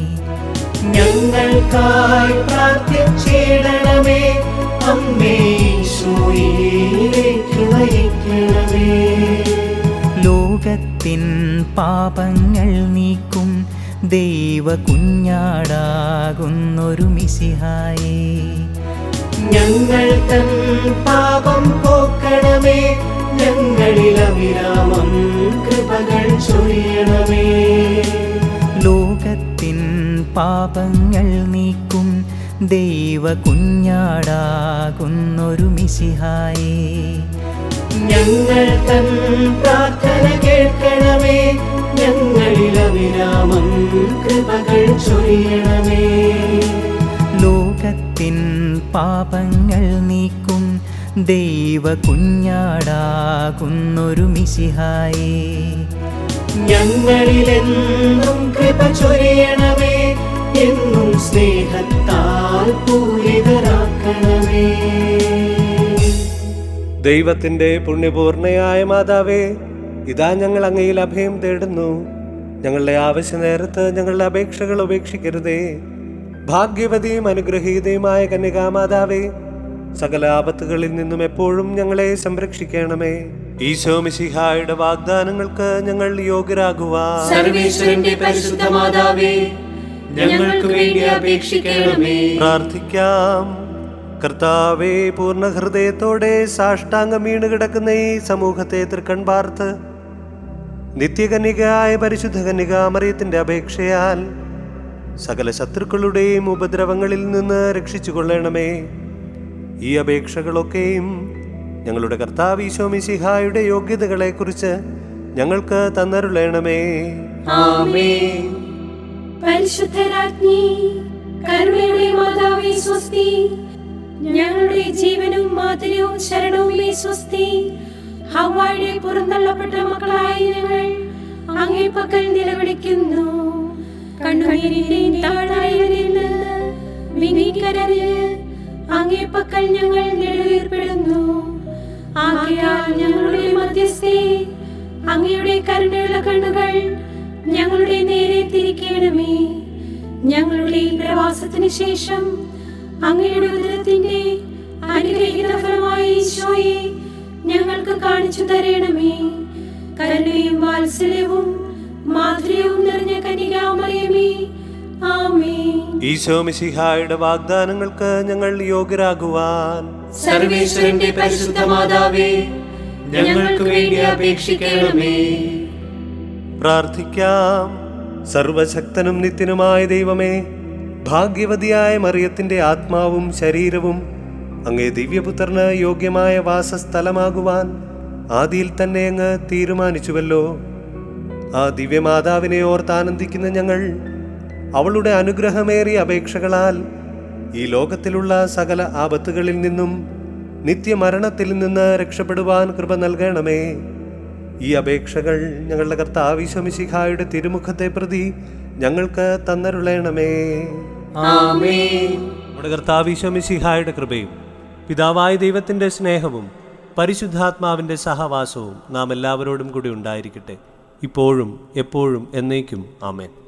ഞങ്ങൾക്കായി പ്രാർത്ഥിച്ചിടണമേ. അമ്മേ ഈശോയിലേക്കു നയിക്കണമേ. ലോകത്തിൻ പാപങ്ങൾ നീക്കും ദൈവ കുഞ്ഞാടാകുന്നൊരു മിശിഹായേ, ഞങ്ങൾ തൻ പാപം പോക്കണമേ. ഞങ്ങളിൽ അവിരാമം കൃപകൾ ചൊരിയണമേ. ലോകത്തിൻ പാപങ്ങൾ നീക്കും ദൈവ കുഞ്ഞാടാകുന്നൊരു മിശിഹായേ, ഞങ്ങൾ തൻ പ്രാർത്ഥന കേൾക്കണമേ. ഞങ്ങളിൽ അവിരാമം കൃപകൾ ചൊരിയണമേ. ലോകത്തിൻ പാപങ്ങൾ നീക്കും ദൈവ കുഞ്ഞാടാകുന്നൊരു മിശിഹായേ, ഞങ്ങളിലെന്നും കൃപ ചൊരിയണമേ. എന്നും സ്നേഹത്താൽ പൂരിതരാക്കണമേ. ദൈവത്തിൻ്റെ പുണ്യപൂർണയായ മാതാവേ, ഇതാ ഞങ്ങൾ അങ്ങയിൽ അഭയം തേടുന്നു. ഞങ്ങളുടെ ആവശ്യ നേരത്ത് ഞങ്ങളുടെ അപേക്ഷകൾ ഉപേക്ഷിക്കരുതേ. ഭാഗ്യവതിയും അനുഗ്രഹീതയുമായ കന്യകാമാതാവേ, സകല ആപത്തുകളിൽ നിന്നും എപ്പോഴും ഞങ്ങളെ സംരക്ഷിക്കണമേ. ഈശോ മിശിഹായുടെ വാഗ്ദാനങ്ങൾക്ക് ഞങ്ങൾ യോഗ്യരാകുവാൻ സർവേശ്വരന്റെ പരിശുദ്ധ മാതാവേ, ഞങ്ങൾക്ക് വേണ്ടി അപേക്ഷിക്കണമേ. പ്രാർത്ഥിക്കാം. കർത്താവേ, പൂർണ്ണ ഹൃദയത്തോടെ സാഷ്ടാംഗം വീണ് കിടക്കുന്ന ഈ സമൂഹത്തെ തൃക്കൺ പാർത്ത് നിത്യകന്യകയായ പരിശുദ്ധ കന്യകാമറിയത്തിന്റെ അപേക്ഷയാൽ സകല ശത്രുക്കളുടെയും ഉപദ്രവങ്ങളിൽ നിന്ന് രക്ഷിച്ചുകൊള്ളണമേ. ഈ അപേക്ഷകളൊക്കെയും ഞങ്ങളുടെ കർത്താവ് ഈശോ മിശിഹായുടെ യോഗ്യതകളെക്കുറിച്ച് ഞങ്ങൾക്ക് തന്നരുളണമേ. ആമേൻ. പരിശുദ്ധരാജ്ഞി, കരുണയുടെ മാതാവേ സ്വസ്തി. ഞങ്ങളുടെ ജീവനും മാധുര്യവും ശരണവുമേ സ്വസ്തി. ഹവ്വായുടെ പുറന്തള്ളപ്പെട്ട മക്കളായ ഞങ്ങൾ അങ്ങേ പക്കൽ നിലവിളിക്കുന്നു. കണ്ണുനീരിന്റെയും താഴ്വരയിൽ നിന്ന് വിനീകരഞ്ഞ് അങ്ങേ പക്കൽ ഞങ്ങൾ നെടുവീർപ്പെടുന്നു. ആകയാൽ ഞങ്ങളുടെ മധ്യസ്ഥേ, അങ്ങയുടെ കരുണയുള്ള കണ്ണുകൾ ഞങ്ങളുടെ നേരെ തിരിക്കണമേ. ഞങ്ങളുടെ ഈ പ്രവാസത്തിന് ശേഷം അങ്ങയുടെ ഉദരത്തിന്റെ അനുഗ്രഹീത ഫലമായ ഈശോയെ ഞങ്ങൾക്ക് കാണിച്ചു തരണമേ. കരുണയും വാത്സല്യവും മാധുര്യവും നിറഞ്ഞ കന്യകാമറിയമേ, ആമേൻ. ഈശോ മിശിഹായുടെ വാഗ്ദാനങ്ങൾക്ക് ഞങ്ങൾ യോഗ്യരാകുവാൻ സർവേശ്വരന്റെ പരിശുദ്ധ മാതാവേ, ഞങ്ങൾക്ക് വേണ്ടി അപേക്ഷിക്കണമേ. പ്രാർത്ഥിക്കാം. സർവശക്തനും നിത്യനുമായ ദൈവമേ, ഭാഗ്യവതിയായ മറിയത്തിന്റെ ആത്മാവും ശരീരവും അങ്ങേ ദിവ്യപുത്രന് യോഗ്യമായ വാസസ്ഥലമാകുവാൻ ആദിയിൽ തന്നെ അങ്ങ് തീരുമാനിച്ചുവല്ലോ. ആ ദിവ്യമാതാവിനെ ഓർത്താനന്ദിക്കുന്ന ഞങ്ങൾ അവളുടെ അനുഗ്രഹമേറിയ അപേക്ഷകളാൽ ഈ ലോകത്തിലുള്ള സകല ആപത്തുകളിൽ നിന്നും നിത്യമരണത്തിൽ നിന്ന് രക്ഷപ്പെടുവാൻ കൃപ നൽകണമേ. ഈ അപേക്ഷകൾ ഞങ്ങളുടെ കർത്താവ് ഈശോ മിശിഹായുടെ തിരുമുഖത്തെ പ്രതി ഞങ്ങൾക്ക് തന്നരുളണമേ. ആമേൻ. നമ്മുടെ കർത്താവ് ഈശോ മിശിഹായുടെ കൃപയും പിതാവായ ദൈവത്തിന്റെ സ്നേഹവും പരിശുദ്ധാത്മാവിന്റെ സഹവാസവും നാം എല്ലാവരോടും കൂടി ഉണ്ടായിരിക്കട്ടെ, ഇപ്പോഴും എപ്പോഴും എന്നേക്കും. ആമേൻ.